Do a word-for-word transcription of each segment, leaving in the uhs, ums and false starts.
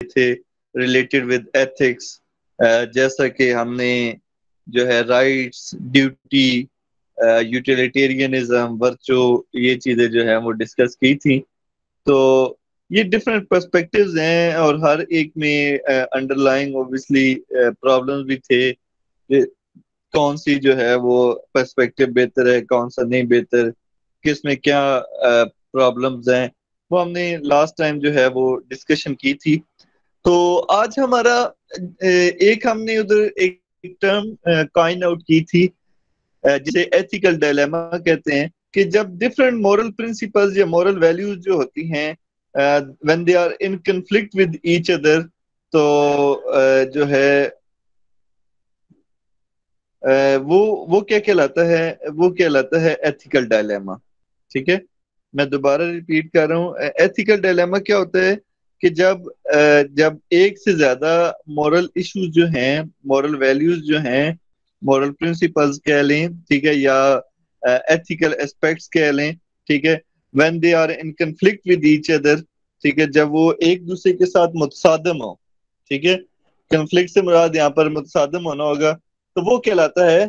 थे related with ethics, जैसा कि हमने जो है राइट्स, ड्यूटी, यूटिलिटेरियनिज्म, वर्चू, ये चीजें जो है वो डिस्कस की थी। तो ये डिफरेंट पर्सपेक्टिव्स हैं और हर एक में अंडरलाइंग ऑब्वियसली प्रॉब्लम्स भी थे कि कौन सी जो है वो पर्सपेक्टिव बेहतर है, कौन सा नहीं बेहतर, किस में क्या प्रॉब्लम्स हैं, वो हमने लास्ट टाइम जो है वो डिस्कशन की थी। तो आज हमारा अ, एक हमने उधर एक टर्म कॉइन आउट की थी अ, जिसे एथिकल डायलेमा कहते हैं, कि जब डिफरेंट मॉरल प्रिंसिपल्स या मॉरल वैल्यूज जो होती हैं when they are in conflict with each other, तो अ, जो है अ, वो वो क्या कहलाता है, वो कहलाता है एथिकल डायलेमा। ठीक है, मैं दोबारा रिपीट कर रहा हूँ, एथिकल डायलेमा क्या होता है कि जब अ, जब एक से ज्यादा मॉरल इश्यूज जो हैं, मॉरल वैल्यूज जो हैं, मॉरल प्रिंसिपल्स कह लें, ठीक है, या एथिकल एस्पेक्ट्स कह लें, ठीक है, when they are in conflict with each other, ठीक है, जब वो एक दूसरे के साथ मुतसादम हो, ठीक है, कन्फ्लिक्ट से मुराद यहाँ पर मुतसादम होना होगा, तो वो कहलाता है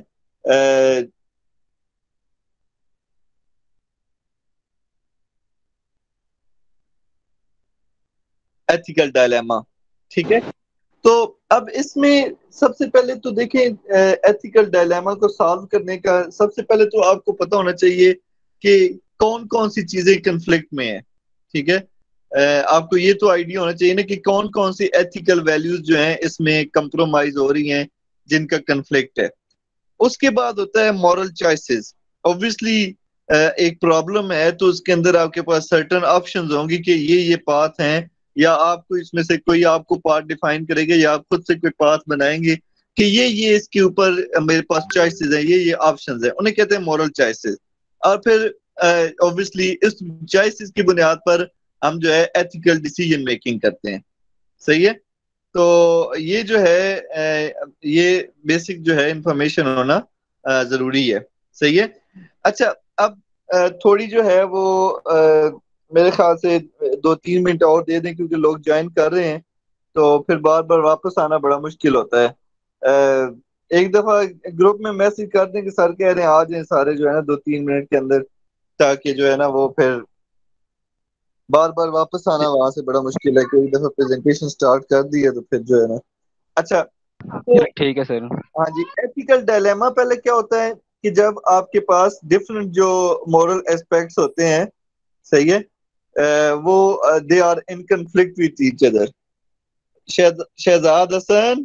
एथिकल डायलेमा। ठीक है, तो अब इसमें सबसे पहले तो देखें, एथिकल डायलेमा को सॉल्व करने का सबसे पहले तो आपको पता होना चाहिए कि कौन कौन सी चीजें कन्फ्लिक्ट में है। ठीक है, अ, आपको ये तो आइडिया होना चाहिए ना कि कौन कौन सी एथिकल वैल्यूज जो हैं इसमें कंप्रोमाइज हो रही हैं, जिनका कन्फ्लिक्ट है। उसके बाद होता है मॉरल चॉइसेस। ऑब्वियसली एक प्रॉब्लम है तो उसके अंदर आपके पास सर्टेन ऑप्शंस होंगे कि ये ये पाथ हैं, या आपको इसमें से कोई आपको पाथ डिफाइन करेगा या आप खुद से कोई पाथ बनाएंगे कि ये ये इसके ऊपर मेरे पास चॉइसेस हैं, ये ये ऑप्शंस हैं, उन्हें कहते हैं मॉरल चॉइसेस। और फिर ऑब्वियसली uh, इस चॉइसेस की बुनियाद पर हम जो है एथिकल डिसीजन मेकिंग करते हैं। सही है, तो ये जो है ये बेसिक जो है इंफॉर्मेशन होना जरूरी है। सही है, अच्छा, अब थोड़ी जो है वो मेरे ख्याल से दो तीन मिनट और दे दें क्योंकि लोग ज्वाइन कर रहे हैं, तो फिर बार बार वापस आना बड़ा मुश्किल होता है। एक दफा ग्रुप में मैसेज कर दें कि सर कह रहे हैं आ जाएं सारे जो है ना दो तीन मिनट के अंदर, ताकि जो है ना वो फिर बार बार वापस आना वहां से बड़ा मुश्किल है कि एक दफा प्रेजेंटेशन स्टार्ट कर दी है तो फिर जो है ना। अच्छा, तो ठीक है सर। हाँ जी, एथिकल डायलेमा पहले क्या होता है कि जब आपके पास डिफरेंट जो मॉरल एस्पेक्ट्स होते हैं, सही है, अ, वो they are in conflict with each other. Shahzad Hassan,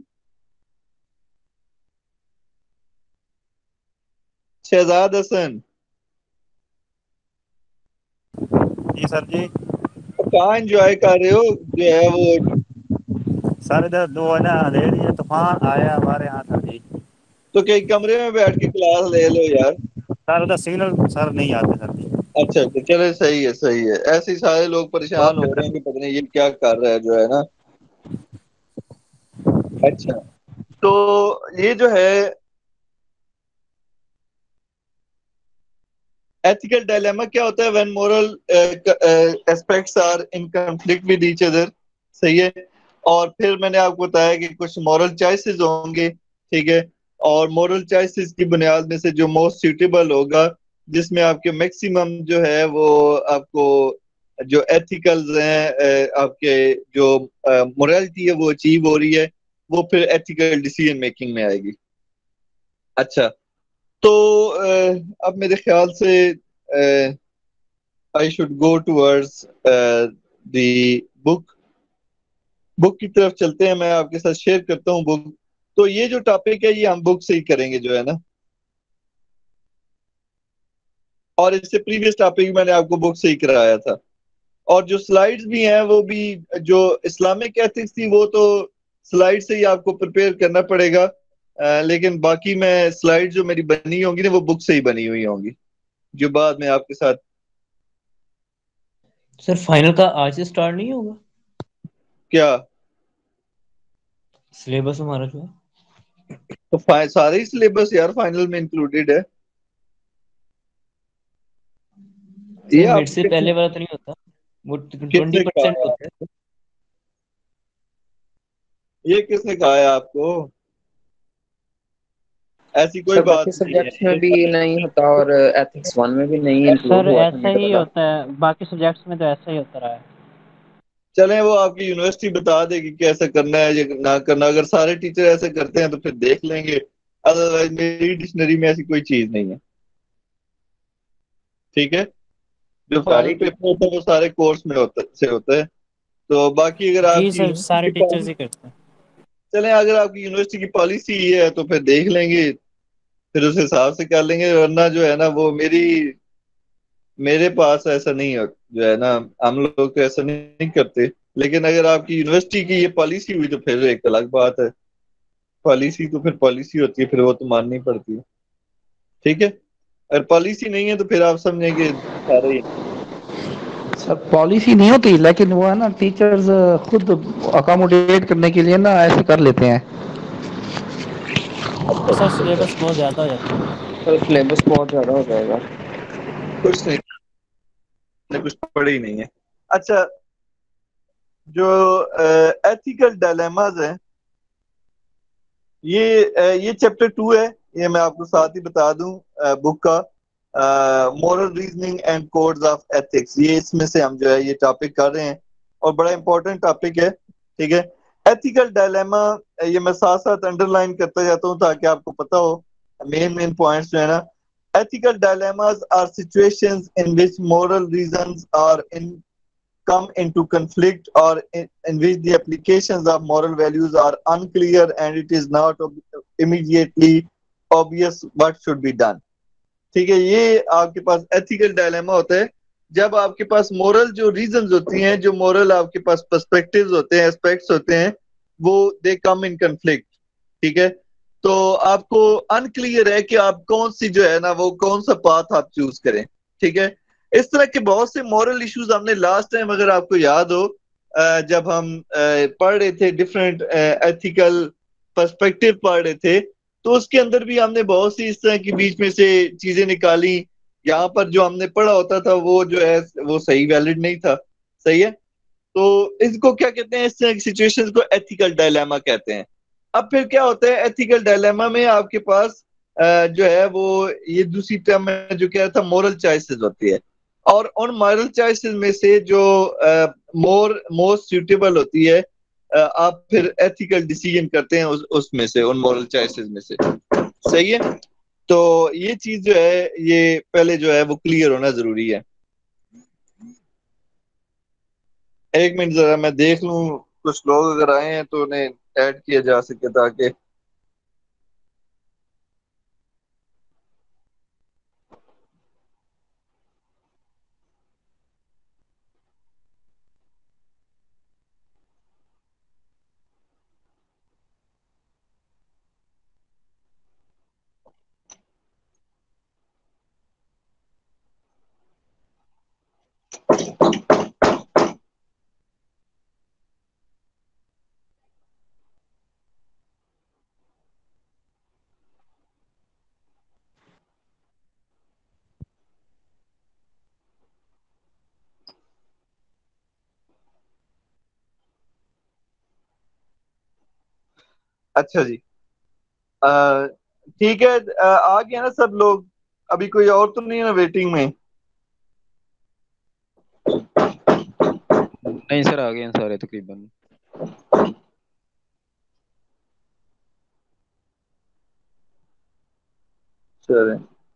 Shahzad Hassan, जी सर जी। कहाँ एंजॉय कर रहे हो जो है वो? सर इधर दो है ना अंधेरी है, तूफान आया हमारे यहाँ सर जी। तो कई कमरे में बैठ के क्लास ले लो यार। सर उधर सिग्नल सर नहीं आते सर जी। अच्छा अच्छा, चलो सही है सही है, ऐसे ही सारे लोग परेशान ओके हो रहे सर। हैं कि पता नहीं ये क्या कर रहा है जो है ना। अच्छा, तो ये जो है एथिकल डायलेमा क्या होता है, when moral aspects are in conflict with each other. सही है, और फिर मैंने आपको बताया कि कुछ मॉरल चॉइसेस होंगे, ठीक है, और मॉरल चॉइसेस की बुनियाद में से जो मोस्ट सूटेबल होगा, जिसमें आपके मैक्सिमम जो है वो आपको जो एथिकल्स हैं, आपके जो मोरालिटी है वो अचीव हो रही है, वो फिर एथिकल डिसीजन मेकिंग में आएगी। अच्छा, तो uh, अब मेरे ख्याल से I should go towards the book. Book की तरफ चलते हैं, मैं आपके साथ शेयर करता हूँ बुक। तो ये जो टॉपिक है ये हम बुक से ही करेंगे जो है ना, और इससे प्रीवियस टॉपिक मैंने आपको बुक से ही कराया था। और जो स्लाइड्स भी हैं वो भी, जो इस्लामिक एथिक्स थी वो तो स्लाइड से ही आपको प्रिपेयर करना पड़ेगा, uh, लेकिन बाकी मैं स्लाइड जो मेरी बनी होंगी ना वो बुक से ही बनी हुई होंगी, जो बाद में आपके साथ। सर फाइनल का आज से स्टार्ट नहीं होगा क्या? सिलेबस हमारा जो है? तो सारे ही सिलेबस यार फाइनल में इंक्लूडेड है। ये सर मिड आपको से किसने पहले वाला तो नहीं होता, वो ट्वेंटी किसने परसेंट कहा? होता है। ये किसने कहा है आपको? ऐसी कोई सर बात बाकी नहीं सब्जेक्ट्स में है। भी नहीं होता और एथिक्स वन में भी नहीं इंक्लूड सर हुआ था ऐसा मुझे ही पता। होता है, बाकी सब्जेक्ट्स में तो ऐसा ही होता रहा है। चलें, वो आपकी यूनिवर्सिटी बता देगी कि ऐसा करना है या ना करना। अगर सारे टीचर ऐसे करते हैं तो फिर देख लेंगे, अदरवाइज मेरी डिक्शनरी में ऐसी कोई चीज नहीं है। ठीक है, जो फाइनल पेपर होता है वो सारे कोर्स में होता से होता है। तो बाकी अगर जी आपकी सर, यूनिवर्सिटी सारे की टीचर्स ही पॉलिसी, करते हैं। चलें अगर आपकी यूनिवर्सिटी की पॉलिसी ये है तो फिर देख लेंगे, फिर उस हिसाब से कर लेंगे। वरना जो है ना वो मेरी मेरे पास ऐसा नहीं है, जो है ना हम लोग तो ऐसा नहीं करते। लेकिन अगर आपकी यूनिवर्सिटी की ये पॉलिसी हुई तो फिर एक अलग बात है। पॉलिसी तो फिर पॉलिसी होती है, फिर वो तो माननी पड़ती है। ठीक है, अगर पॉलिसी नहीं है तो फिर आप समझेंगे सारे ही। सर पॉलिसी नहीं होती, लेकिन वो है ना टीचर्स खुद अकोमोडेट करने के लिए ना ऐसे कर लेते हैं। तो सर सिलेबस बहुत ज़्यादा हो जाता है। सर सिलेबस बहुत ज्यादा हो जाएगा। कुछ नहीं, कुछ पढ़े ही नहीं है। अच्छा, जो एथिकल डायलेमाज है, ये अ, ये चैप्टर टू है। ये मैं आपको साथ ही बता दूं बुक का, moral reasoning and codes of ethics. ये इसमें से हम जो है ये टॉपिक कर रहे हैं और बड़ा इंपॉर्टेंट टॉपिक है। ठीक है, एथिकल डायलेमा, ये मैं साथ साथ अंडरलाइन करता जाता हूँ ताकि आपको पता हो मेन मेन पॉइंट्स जो है ना। Ethical dilemmas are situations in which moral reasons are in come into conflict or in, in which the applications of moral values are unclear and it is not immediately obvious what should be done। ठीक है, ये आपके पास ethical dilemma होता है जब आपके पास moral जो reasons होती हैं, जो मोरल आपके पास पर्सपेक्टिव्स होते हैं, एस्पेक्ट्स होते हैं, वो दे कम इन कन्फ्लिक्ट। ठीक है, तो आपको अनक्लियर है कि आप कौन सी जो है ना वो कौन सा पाथ आप चूज करें। ठीक है, इस तरह के बहुत से मॉरल इश्यूज हमने लास्ट टाइम, अगर आपको याद हो, जब हम पढ़ रहे थे डिफरेंट एथिकल पर्सपेक्टिव पढ़ रहे थे, तो उसके अंदर भी हमने बहुत सी इस तरह की बीच में से चीजें निकाली। यहाँ पर जो हमने पढ़ा होता था वो जो है वो सही वैलिड नहीं था। सही है, तो इसको क्या कहते हैं, इस तरह की सिचुएशंस को एथिकल डायलेमा कहते हैं। अब फिर क्या होता है एथिकल डायलेमा में, आपके पास जो है वो ये दूसरी टर्म में जो कह रहा था मोरल चॉइसेस होती है, और उन मॉरल चॉइसेस में से जो मोर मोस्ट सूटेबल होती है, uh, आप फिर एथिकल डिसीजन करते हैं उस उसमें से, उन मॉरल चॉइसेस में से। सही है, तो ये चीज जो है ये पहले जो है वो क्लियर होना जरूरी है। एक मिनट जरा मैं देख लूं, कुछ लोग अगर आए हैं तो उन्हें ऐड किया जा सके ताकि। अच्छा जी, अ, ठीक है, अ, आ गया ना सब लोग? अभी कोई और तो नहीं है ना वेटिंग में? नहीं सर, आ गए हैं सारे तकरीबन। चलें,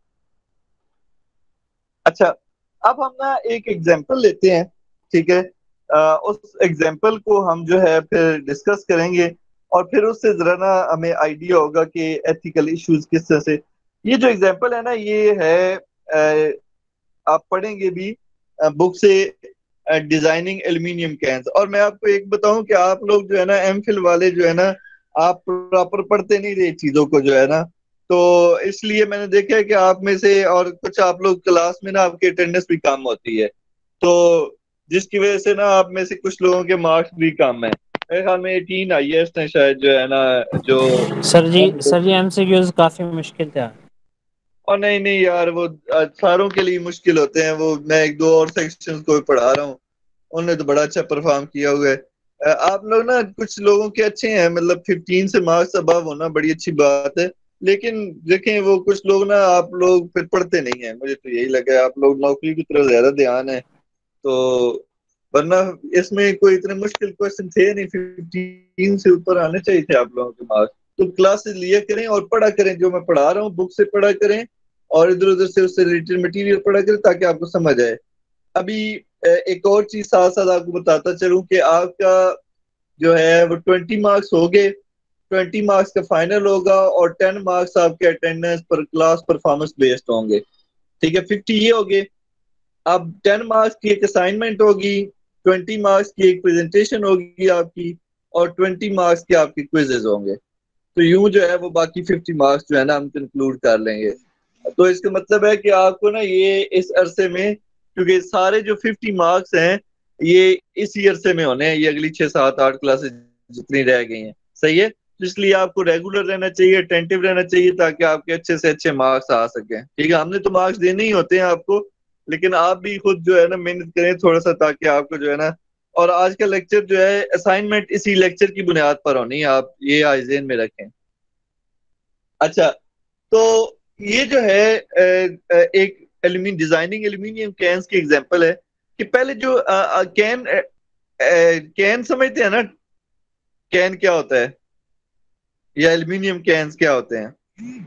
अच्छा, अब हम ना एक एग्जांपल लेते हैं। ठीक है, अ, उस एग्जांपल को हम जो है फिर डिस्कस करेंगे और फिर उससे जरा ना हमें आइडिया होगा कि एथिकल इश्यूज किस तरह से। ये जो एग्जांपल है ना ये है, अ, आप पढ़ेंगे भी बुक से, डिजाइनिंग एल्यूमिनियम कैंस। और मैं आपको एक बताऊं कि आप लोग जो है ना एमफिल वाले जो है ना, आप प्रॉपर पढ़ते नहीं रहे चीजों को जो है ना, तो इसलिए मैंने देखा है कि आप में से और कुछ आप लोग क्लास में ना आपकी अटेंडेंस भी कम होती है, तो जिसकी वजह से ना आप में से कुछ लोगों के मार्क्स भी कम है। मेरे ख्याल में एटीन आई है इसने शायद जो है ना, जो सर जी सर जी एमसीक्यूज काफ़ी मुश्किल थे। और नहीं नहीं यार, वो अ, सारों के लिए मुश्किल होते हैं। वो मैं एक दो और सेक्शंस को भी पढ़ा रहा हूँ, उन्होंने तो बड़ा अच्छा परफॉर्म किया हुआ है। अ, आप लोग ना कुछ लोगों के अच्छे हैं, मतलब फिफ्टीन से मार्क्स अबव होना बड़ी अच्छी बात है, लेकिन देखें वो कुछ लोग ना, आप लोग फिर पढ़ते नहीं हैं, मुझे तो यही लगा है आप लोग नौकरी की तरफ ज्यादा ध्यान है। तो वरना इसमें कोई इतने मुश्किल क्वेश्चन थे नहीं, फिफ्टीन से ऊपर आने चाहिए थे आप लोगों के मार्क्स। तो क्लासेस लिया करें और पढ़ा करें, जो मैं पढ़ा रहा हूँ बुक से पढ़ा करें, और इधर उधर से उससे रिलेटेड मटेरियल पढ़ा करें ताकि आपको समझ आए। अभी अ, एक और चीज साथ साथ आपको बताता चलूं कि आपका जो है वो ट्वेंटी मार्क्स हो गए, ट्वेंटी मार्क्स का फाइनल होगा, और टेन मार्क्स आपके अटेंडेंस पर क्लास परफॉर्मेंस बेस्ड होंगे। ठीक है, फिफ्टी ये हो गए। अब टेन मार्क्स की एक असाइनमेंट होगी, ट्वेंटी मार्क्स की एक प्रेजेंटेशन होगी आपकी, और ट्वेंटी मार्क्स के आपके क्विजेज होंगे। तो यूं जो है वो बाकी फिफ्टी मार्क्स जो है ना हम कंक्लूड कर लेंगे। तो इसका मतलब है कि आपको ना ये इस अरसे में, क्योंकि सारे जो फिफ्टी मार्क्स हैं ये इसी अरसे में होने हैं, ये अगली छह सात आठ क्लासेस जितनी रह गई हैं, सही है। तो इसलिए आपको रेगुलर रहना चाहिए, अटेंटिव रहना चाहिए, ताकि आपके अच्छे से अच्छे मार्क्स आ सकें। ठीक है, हमने तो मार्क्स देने ही होते हैं आपको, लेकिन आप भी खुद जो है ना मेहनत करें थोड़ा सा, ताकि आपको जो है ना, और आज का लेक्चर जो है असाइनमेंट इसी लेक्चर की बुनियाद पर होनी है, आप ये आज ज़हन में रखें। अच्छा, तो ये जो है अ, अ, एक एल्यूमिन डिजाइनिंग एल्यूमिनियम कैन्स की एग्जांपल है कि पहले जो अ, अ, कैन अ, अ, कैन समझते हैं ना, कैन क्या होता है, या एल्यूमिनियम कैन्स क्या होते हैं?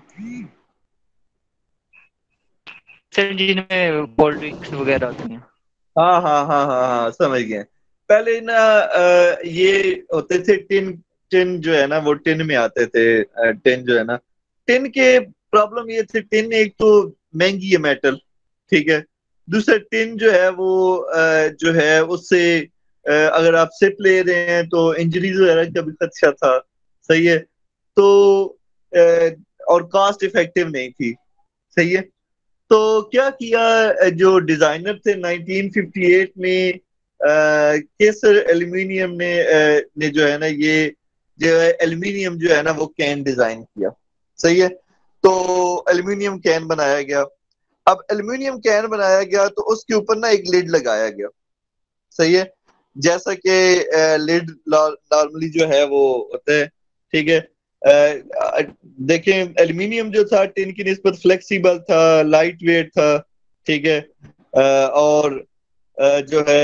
सर जिनमें कोल्ड ड्रिंक्स वगैरह होती हैं। हाँ हाँ हाँ हाँ हाँ, समझ गए। पहले ना अ, ये होते थे टिन, टिन जो है ना वो टिन में आते थे। अ, टिन जो है ना, टिन के प्रॉब्लम ये थी, टिन एक तो महंगी है मेटल, ठीक है। दूसरा टिन जो है वो अ, जो है उससे अ, अगर आप सिप ले रहे हैं तो इंजरीज वगैरह का भी खदशा था, सही है। तो अ, और कॉस्ट इफेक्टिव नहीं थी, सही है। तो क्या किया अ, जो डिजाइनर थे नाइनटीन फिफ्टी एट में, अ, केसर एल्यूमिनियम ने अ, ने जो है ना ये जो है एल्यूमिनियम जो है ना वो कैन डिजाइन किया, सही है। तो एल्यूमिनियम कैन बनाया गया। अब एल्यूमिनियम कैन बनाया गया तो उसके ऊपर ना एक लिड लगाया गया, सही है। जैसा कि लिड नॉर्मली जो है वो होता है, ठीक है। अ, देखें एल्यूमिनियम जो था टिन की निस्बत फ्लेक्सिबल था, लाइट वेट था, ठीक है। अ, और अ, जो है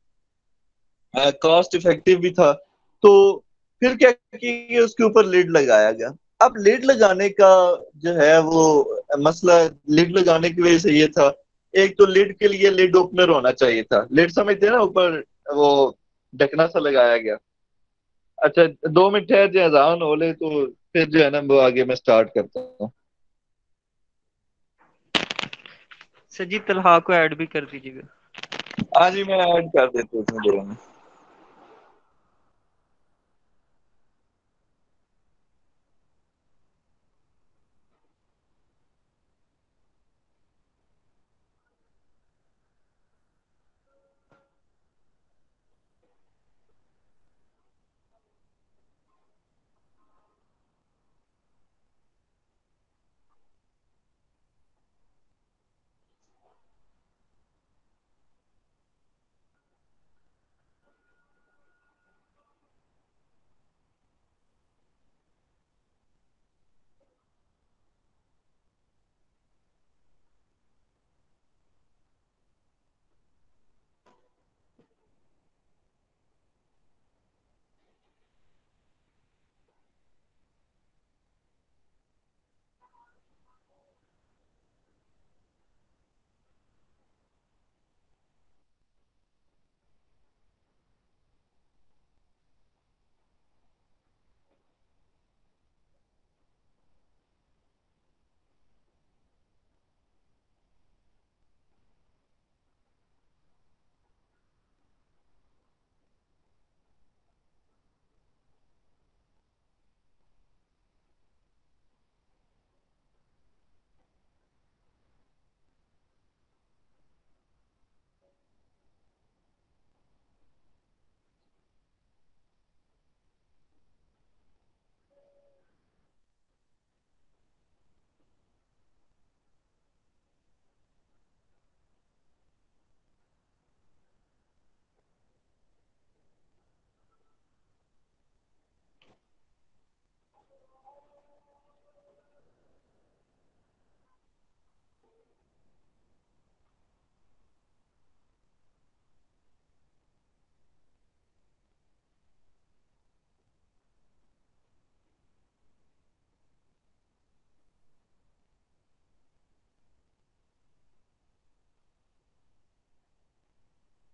कॉस्ट इफेक्टिव भी था। तो फिर क्या किया, उसके ऊपर लिड लगाया गया। अब लिड लगाने का जो है वो मसला, लिड लगाने की वजह से ये था, एक तो लिड के लिए लिड ओपनर होना चाहिए था, लिड समझते हैं ना, ऊपर वो ढकना सा लगाया गया। अच्छा, दो मिनट ठहर जाए, अजान हो ले तो फिर जो है ना वो आगे मैं स्टार्ट करता हूँ। सर जी तलहा को ऐड भी कर दीजिएगा। हाँ जी, मैं ऐड कर देता हूँ इसमें देर में।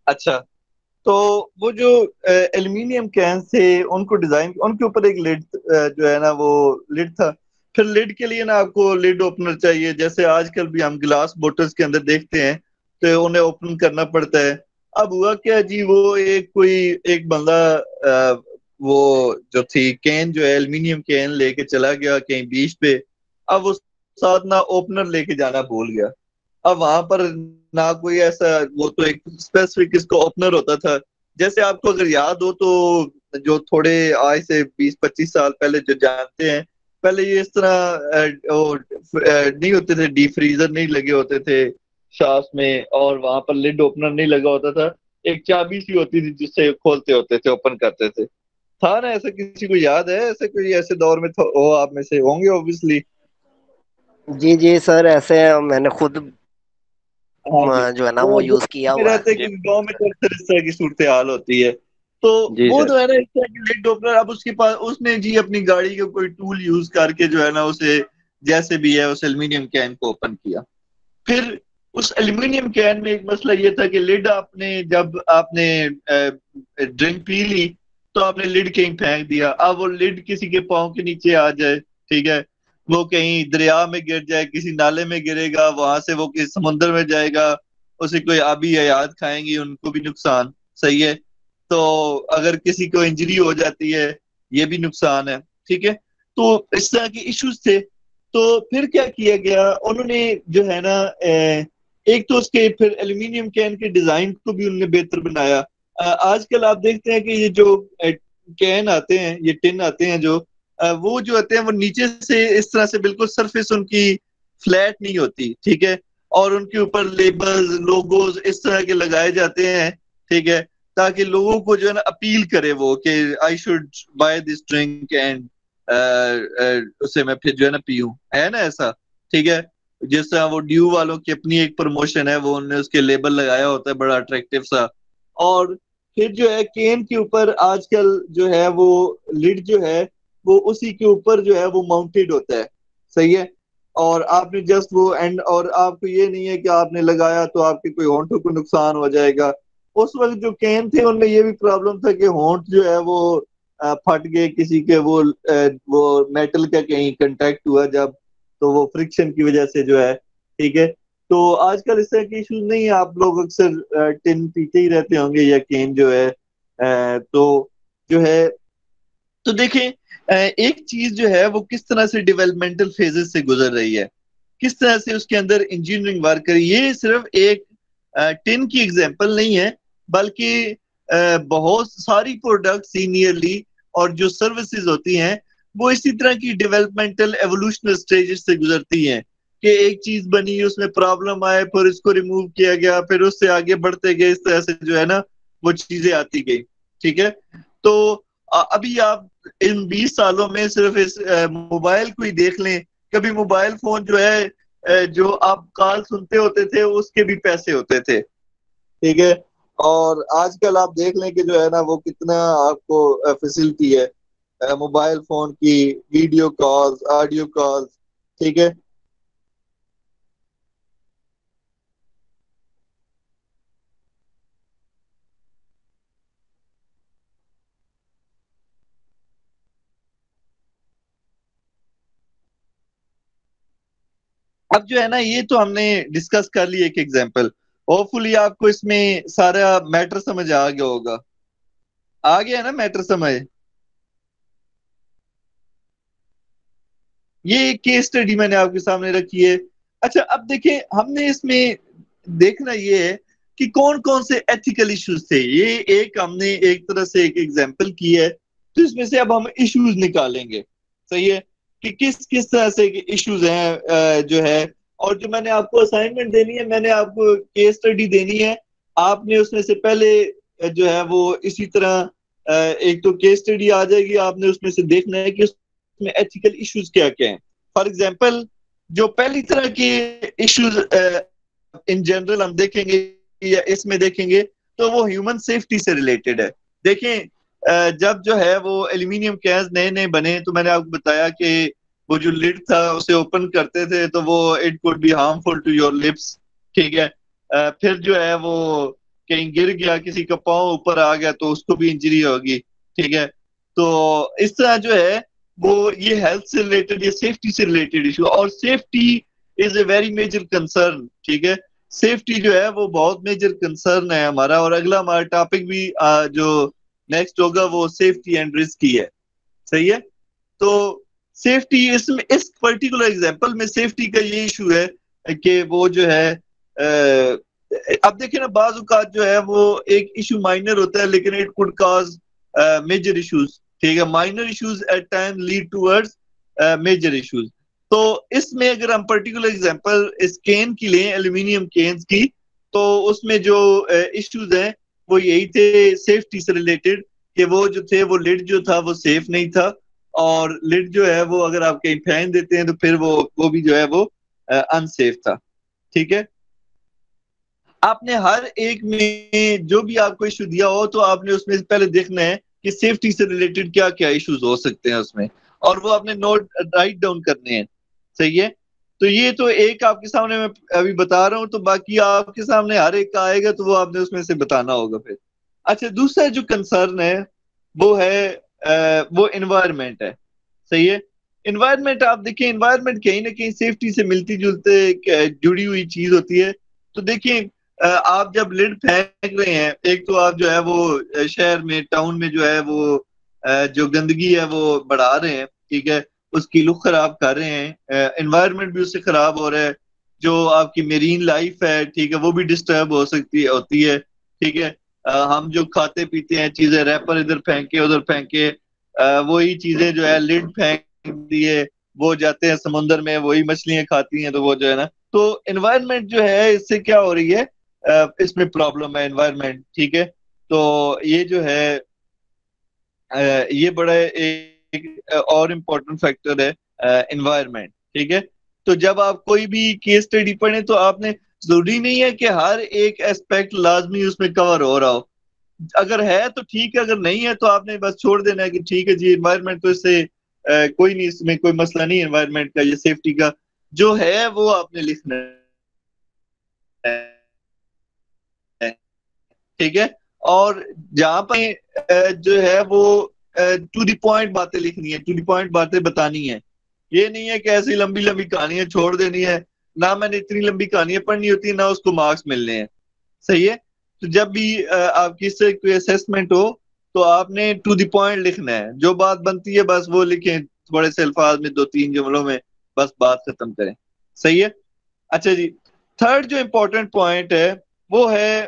अच्छा, तो वो जो एल्यूमिनियम कैन थे उनको डिजाइन, उनके ऊपर एक लिड जो है ना वो लिड था। फिर लिड के लिए ना आपको लिड ओपनर चाहिए, जैसे आजकल भी हम ग्लास बोटल्स के अंदर देखते हैं तो उन्हें ओपन करना पड़ता है। अब हुआ क्या जी, वो एक कोई एक बंदा अ, वो जो थी कैन जो है एल्यूमिनियम कैन लेके चला गया कहीं बीच पे। अब उस साथ ना ओपनर लेके जाना भूल गया। अब वहां पर ना कोई ऐसा, वो तो एक स्पेसिफिक इसको ओपनर होता था। जैसे आपको अगर याद हो तो जो थोड़े आज से बीस पच्चीस साल पहले जो जानते हैं, पहले ये इस तरह अ, वो अ, नहीं होते थे, डीप फ्रीजर नहीं लगे होते थे शाफ्ट में, और वहां पर लिड ओपनर नहीं लगा होता था। एक चाबी सी होती थी जिससे खोलते होते थे, ओपन करते थे। था ना ऐसा? किसी को याद है ऐसे? कोई ऐसे दौर में था, हो आप में से होंगे ऑब्वियसली। जी जी सर, ऐसे मैंने खुद हाँ जी। म, जो है ना वो वो जो यूज किया भी हुआ है। रहते हैं जी कि गांव में तो अक्सर इस तरह की सूरत हाल होती है। तो जी वो सर। जो है ना इस तरह की लेट ओपनर, अब उसके पास उसने जी अपनी गाड़ी का कोई टूल यूज करके जो है ना उसे जैसे भी है उस एल्यूमिनियम कैन को ओपन किया। फिर उस एल्यूमिनियम कैन में एक मसला ये था कि लिड आपने जब आपने ड्रिंक पी ली तो आपने लिड कहीं फेंक दिया। अब वो लिड किसी के पाँव के नीचे आ जाए, ठीक है, वो कहीं दरिया में गिर जाए, किसी नाले में गिरेगा, वहां से वो किसी समुद्र में जाएगा, उसे कोई आबी हयात खाएंगी, उनको भी नुकसान। सही है। तो अगर किसी को इंजरी हो जाती है, ये भी नुकसान है। ठीक है। तो इस तरह के इश्यूज थे। तो फिर क्या किया गया, उन्होंने जो है ना अ, एक तो उसके फिर एल्यूमिनियम कैन के डिजाइन को भी उन्होंने बेहतर बनाया। अ, आजकल आप देखते हैं कि ये जो अ, कैन आते हैं, ये टिन आते हैं जो अ, वो जो आते हैं वो नीचे से इस तरह से बिल्कुल सरफेस उनकी फ्लैट नहीं होती। ठीक है। और उनके ऊपर लेबल्स लोगोज इस तरह के लगाए जाते हैं। ठीक है। ताकि लोगों को जो है ना अपील करे वो कि I should buy this drink and उसे मैं फिर जो है ना पीऊं, है ना ऐसा। ठीक है। जिस तरह वो ड्यू वालों की अपनी एक प्रमोशन है, वो उन्होंने उसके लेबल लगाया होता है बड़ा अट्रैक्टिव सा। और फिर जो है केन के ऊपर आजकल जो है वो लिड जो है वो उसी के ऊपर जो है वो माउंटेड होता है। सही है। और आपने जस्ट वो एंड, और आपको ये नहीं है कि आपने लगाया तो आपके कोई होंठों को नुकसान हो जाएगा। उस वक्त जो कैन थे उनमें ये भी प्रॉब्लम था कि होंठ जो है वो अ, फट गए किसी के, वो अ, वो मेटल का कहीं कांटेक्ट हुआ जब, तो वो फ्रिक्शन की वजह से जो है। ठीक है। तो आजकल इस तरह के इश्यूज नहीं है, आप लोग अक्सर अ, टिन पीते ही रहते होंगे या कैन जो है। अ, तो जो है, तो देखें अ, एक चीज जो है वो किस तरह से डेवलपमेंटल फेजेस से गुजर रही है, किस तरह से उसके अंदर इंजीनियरिंग वर्क करी। ये सिर्फ एक टिन की एग्जांपल नहीं है, बल्कि अ, बहुत सारी प्रोडक्ट सीनियरली और जो सर्विसेज होती हैं वो इसी तरह की डेवलपमेंटल एवोल्यूशनल स्टेजेस से गुजरती हैं कि एक चीज बनी, उसमें प्रॉब्लम आए, फिर इसको रिमूव किया गया, फिर उससे आगे बढ़ते गए, इस तरह से जो है ना वो चीजें आती गई। ठीक है। तो अ, अभी आप इन बीस सालों में सिर्फ इस अ, मोबाइल को ही देख लें। कभी मोबाइल फोन जो है अ, जो आप कॉल सुनते होते थे उसके भी पैसे होते थे। ठीक है। और आजकल आप देख लें कि जो है ना वो कितना आपको फैसिलिटी है अ, मोबाइल फोन की, वीडियो कॉल्स, ऑडियो कॉल्स। ठीक है। अब जो है ना ये तो हमने डिस्कस कर ली एक एग्जांपल। होपफुली आपको इसमें सारा मैटर समझ आ गया होगा। आ गया ना मैटर समझ? ये केस स्टडी मैंने आपके सामने रखी है। अच्छा, अब देखें हमने इसमें देखना ये है कि कौन कौन से एथिकल इश्यूज थे। ये एक हमने एक तरह से एक एग्जांपल की है, तो इसमें से अब हम इश्यूज निकालेंगे। सही है। कि किस किस तरह से इश्यूज हैं अ, जो है। और जो मैंने आपको असाइनमेंट देनी है, मैंने आपको केस स्टडी देनी है। आपने उसमें से पहले अ, जो है वो इसी तरह अ, एक तो केस स्टडी आ जाएगी, आपने उसमें से देखना है कि में एथिकल इश्यूज क्या क्या हैं। फॉर एग्जांपल, जो पहली तरह के इश्यूज इन जनरल हम देखेंगे या इसमें देखेंगे तो वो ह्यूमन सेफ्टी से रिलेटेड है। देखें अ, जब जो है वो एल्यूमिनियम कैंस नए नए बने तो मैंने आपको बताया कि वो जो लिड था उसे ओपन करते थे तो वो it could be harmful to your lips. ठीक है। अ, फिर जो है वो कहीं गिर गया, किसी का पाँव ऊपर आ गया तो उसको भी इंजरी होगी, ठीक है। तो इस तरह जो है वो ये हेल्थ से रिलेटेड, ये सेफ्टी से रिलेटेड इशू, और safety is a very major concern, ठीक है। सेफ्टी जो है वो बहुत मेजर कंसर्न है हमारा, और अगला हमारा टॉपिक भी आ, जो नेक्स्ट होगा वो सेफ्टी एंड रिस्क की है, सही है। तो सेफ्टी इसमें, इस पर्टिकुलर एग्जांपल में सेफ्टी का ये इशू है कि वो जो है आ, अब देखिए ना, बाज़ औक़ात जो है वो एक इशू माइनर होता है लेकिन it could cause major issues, ठीक है। Minor issues at time lead towards major issues. तो इसमें अगर हम पर्टिकुलर एग्जांपल इस केन की लें, एल्यूमिनियम केन्स की, तो उसमें जो इश्यूज हैं वो यही थे सेफ्टी से रिलेटेड, कि वो जो थे वो लिड जो था वो सेफ नहीं था, और लिड जो है वो अगर आप कहीं फेंक देते हैं तो फिर वो वो भी जो है वो अनसेफ था, ठीक है। आपने हर एक में जो भी आपको इशू दिया हो तो आपने उसमें पहले देखना है कि सेफ्टी से रिलेटेड क्या क्या इश्यूज हो सकते हैं उसमें, और वो आपने नोट राइट डाउन करने हैं, सही है। तो ये तो एक आपके सामने मैं अभी बता रहा हूं, तो बाकी आपके सामने हर एक का आएगा तो वो आपने उसमें से बताना होगा फिर। अच्छा, दूसरा जो कंसर्न है वो है आ, वो एनवायरनमेंट है, सही है। एनवायरनमेंट आप देखिए, एनवायरनमेंट कहीं ना कहीं सेफ्टी से मिलती जुलते जुड़ी हुई चीज होती है। तो देखिए, आप जब लिड फेंक रहे हैं, एक तो आप जो है वो शहर में, टाउन में जो है वो जो गंदगी है वो बढ़ा रहे हैं, ठीक है, उसकी लुक खराब कर रहे हैं, एनवायरनमेंट भी उससे खराब हो रहा है, जो आपकी मेरीन लाइफ है, ठीक है, वो भी डिस्टर्ब हो सकती होती है, ठीक है। हम जो खाते पीते हैं चीजें, रैपर इधर फेंके उधर फेंके, वही चीजें जो है लिड फेंक दिए, वो जाते हैं समुद्र में, वही मछलियां खाती हैं, तो वो जो है ना, तो एनवायरनमेंट जो है इससे क्या हो रही है, इसमें प्रॉब्लम है एनवायरनमेंट, ठीक है। तो ये जो है ये बड़ा एक और इम्पोर्टेंट फैक्टर है एनवायरनमेंट, ठीक है। तो जब आप कोई भी केस स्टडी पढ़े तो आपने, जरूरी नहीं है कि हर एक एस्पेक्ट लाजमी उसमें कवर हो रहा हो, अगर है तो ठीक है, अगर नहीं है तो आपने बस छोड़ देना है कि ठीक है जी, एनवायरनमेंट तो इससे कोई नहीं, इसमें कोई मसला नहीं एनवायरनमेंट का, ये सेफ्टी का जो है वो आपने लिखना है, ठीक है। और जहां पर जो है वो टू द पॉइंट बातें लिखनी है, टू द पॉइंट बातें बतानी है, ये नहीं है कि ऐसी लंबी लंबी कहानियां छोड़ देनी है, ना मैंने इतनी लंबी कहानियां पढ़नी होती है, ना उसको मार्क्स मिलने हैं, सही है। तो जब भी आपकी से कोई असेसमेंट हो तो आपने टू द पॉइंट लिखना है, जो बात बनती है बस वो लिखें, थोड़े से अल्फाज में, दो तीन जुमलों में बस बात खत्म करें, सही है। अच्छा जी, थर्ड जो इंपॉर्टेंट पॉइंट है वो है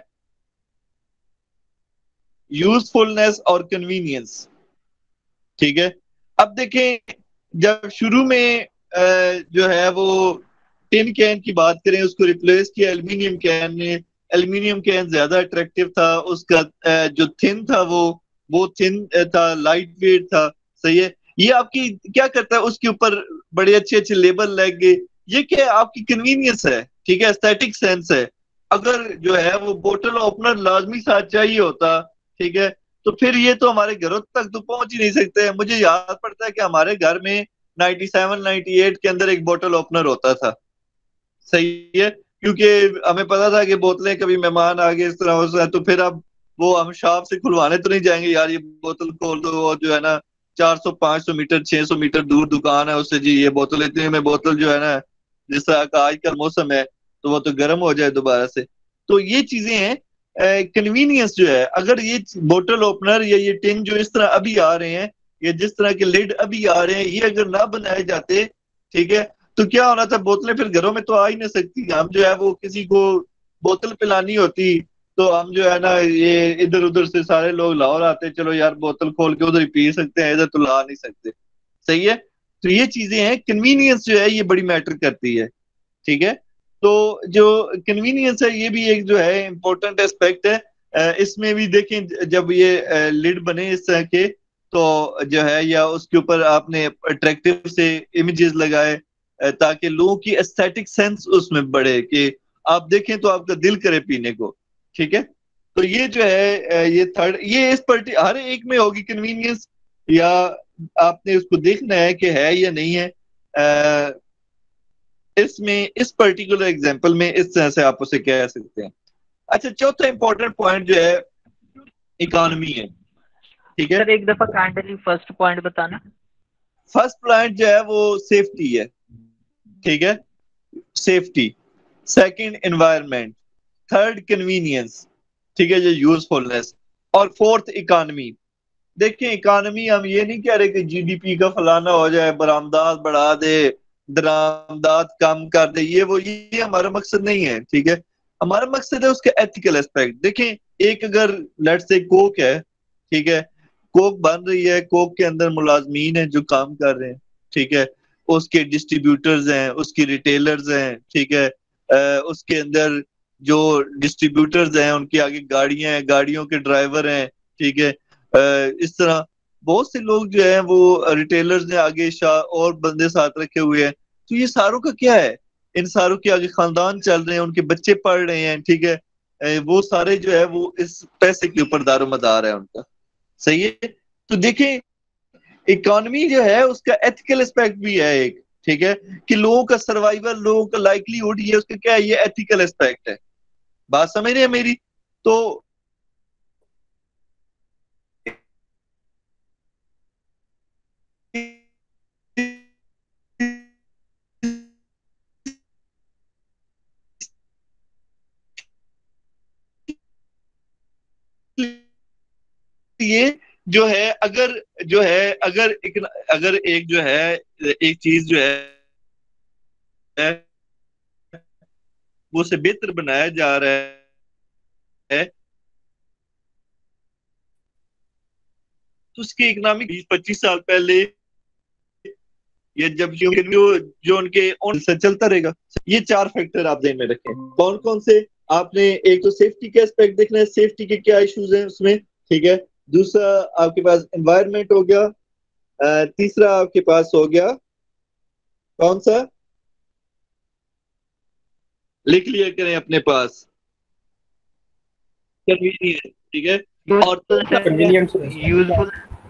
यूजफुलनेस और कन्वीनियंस, ठीक है। अब देखें, जब शुरू में जो है वो टिन कैन की बात करें, उसको रिप्लेस किया एल्यूमिनियम कैन ने, एल्यूमिनियम कैन ज्यादा अट्रैक्टिव था, उसका जो थिन था वो वो थिन था, लाइट वेट था, सही है। ये आपकी क्या करता है, उसके ऊपर बड़े अच्छे अच्छे लेबल लग गए, ये क्या आपकी कन्वीनियंस है, ठीक है, एस्थेटिक सेंस है। अगर जो है वो बोतल ओपनर लाजमी साथ चाहिए होता, ठीक है, तो फिर ये तो हमारे घरों तक तो पहुंच ही नहीं सकते। मुझे याद पड़ता है कि हमारे घर में सत्तानवे अट्ठानवे के अंदर एक बोतल ओपनर होता था, सही है, क्योंकि हमें पता था कि बोतलें कभी मेहमान आ गए इस तरह हो, तो फिर अब वो हम शॉप से खुलवाने तो नहीं जाएंगे, यार ये बोतल खोल दो, और जो है ना चार सौ पांच सौ मीटर छह सौ मीटर दूर दुकान है, उससे जी ये बोतल, इतने में बोतल जो है ना, जिस तरह का आज का मौसम है तो वो तो गर्म हो जाए दोबारा से। तो ये चीजें हैं, कन्वीनियंस जो है, अगर ये बोतल ओपनर या ये टिन जो इस तरह अभी आ रहे हैं, या जिस तरह के लिड अभी आ रहे हैं, ये अगर ना बनाए जाते, ठीक है, तो क्या होना था, बोतलें फिर घरों में तो आ ही नहीं सकती। हम जो है वो किसी को बोतल पिलानी होती तो हम जो है ना, ये इधर उधर से सारे लोग लाहौर आते, चलो यार बोतल खोल के उधर ही पी सकते हैं, इधर तो ला नहीं सकते, सही है। तो ये चीजें हैं, कन्वीनियंस जो है ये बड़ी मैटर करती है, ठीक है। तो जो कन्वीनियंस है ये भी एक जो है इम्पोर्टेंट एस्पेक्ट है। इसमें भी देखें, जब ये लिड बने इस तरह के, तो जो है या उसके ऊपर आपने अट्रैक्टिव से इमेजेस लगाए ताकि लोगों की एस्थेटिक सेंस उसमें बढ़े, कि आप देखें तो आपका दिल करे पीने को, ठीक है। तो ये जो है ये थर्ड, ये इस पर हर एक में होगी कन्वीनियंस, या आपने उसको देखना है कि है या नहीं है। आ, इसमें इस पर्टिकुलर एग्जांपल में इस तरह से आप उसे कह सकते हैं। अच्छा, चौथा इंपॉर्टेंट पॉइंट जो है इकोनॉमी है, ठीक है। सर एक दफा काइंडली फर्स्ट पॉइंट बताना। फर्स्ट पॉइंट जो है वो सेफ्टी है, ठीक है, safety. Second environment, third convenience, ठीक है, जो यूजफुलनेस, और फोर्थ इकोनॉमी। देखिए इकोनॉमी हम ये नहीं कह रहे कि जीडीपी का फलाना हो जाए, बरामदात बढ़ा दे, दरामदात कम कर दे, ये वो ये हमारा मकसद नहीं है, ठीक है। हमारा मकसद है उसके एथिकल एस्पेक्ट। देखें, एक अगर लेट्स से कोक है, ठीक है, कोक बन रही है, कोक के अंदर मुलाजमीन है जो काम कर रहे हैं, ठीक है, उसके डिस्ट्रीब्यूटर्स हैं, उसकी रिटेलर्स हैं, ठीक है, आ, उसके अंदर जो डिस्ट्रीब्यूटर्स हैं उनकी आगे गाड़ियां हैं, गाड़ियों के ड्राइवर हैं, ठीक है, आ, इस तरह बहुत से लोग जो है वो रिटेलर्स ने आगे शाह और बंदे साथ रखे हुए हैं। तो ये सारों का क्या है, इन सारों के आगे खानदान चल रहे हैं, उनके बच्चे पढ़ रहे हैं, ठीक है, वो सारे जो है वो इस पैसे के ऊपर दारोमदार है उनका, सही है। तो देखें इकोनॉमी जो है उसका एथिकल एस्पेक्ट भी है एक, ठीक है, कि लोगों का सर्वाइवल, लोगों का लाइवलीहुड, ये उसका क्या है, ये एथिकल एस्पेक्ट है। बात समझ रहे हैं मेरी? तो ये जो है अगर जो है अगर एक अगर एक जो है एक चीज जो है वो उसे बेहतर बनाया जा रहा है तो उसकी इकोनॉमिक बीस पच्चीस साल पहले या जब जो जो उनके से चलता रहेगा। ये चार फैक्टर आप ध्यान में रखें। कौन कौन से? आपने एक तो सेफ्टी के एस्पेक्ट देखना है, सेफ्टी के क्या इश्यूज हैं उसमें, ठीक है। दूसरा आपके पास एनवायरनमेंट हो गया, तीसरा आपके पास हो गया कौन सा, लिख लिया करें अपने पास, कन्वीनियंस, ठीक है, और यूजफुल,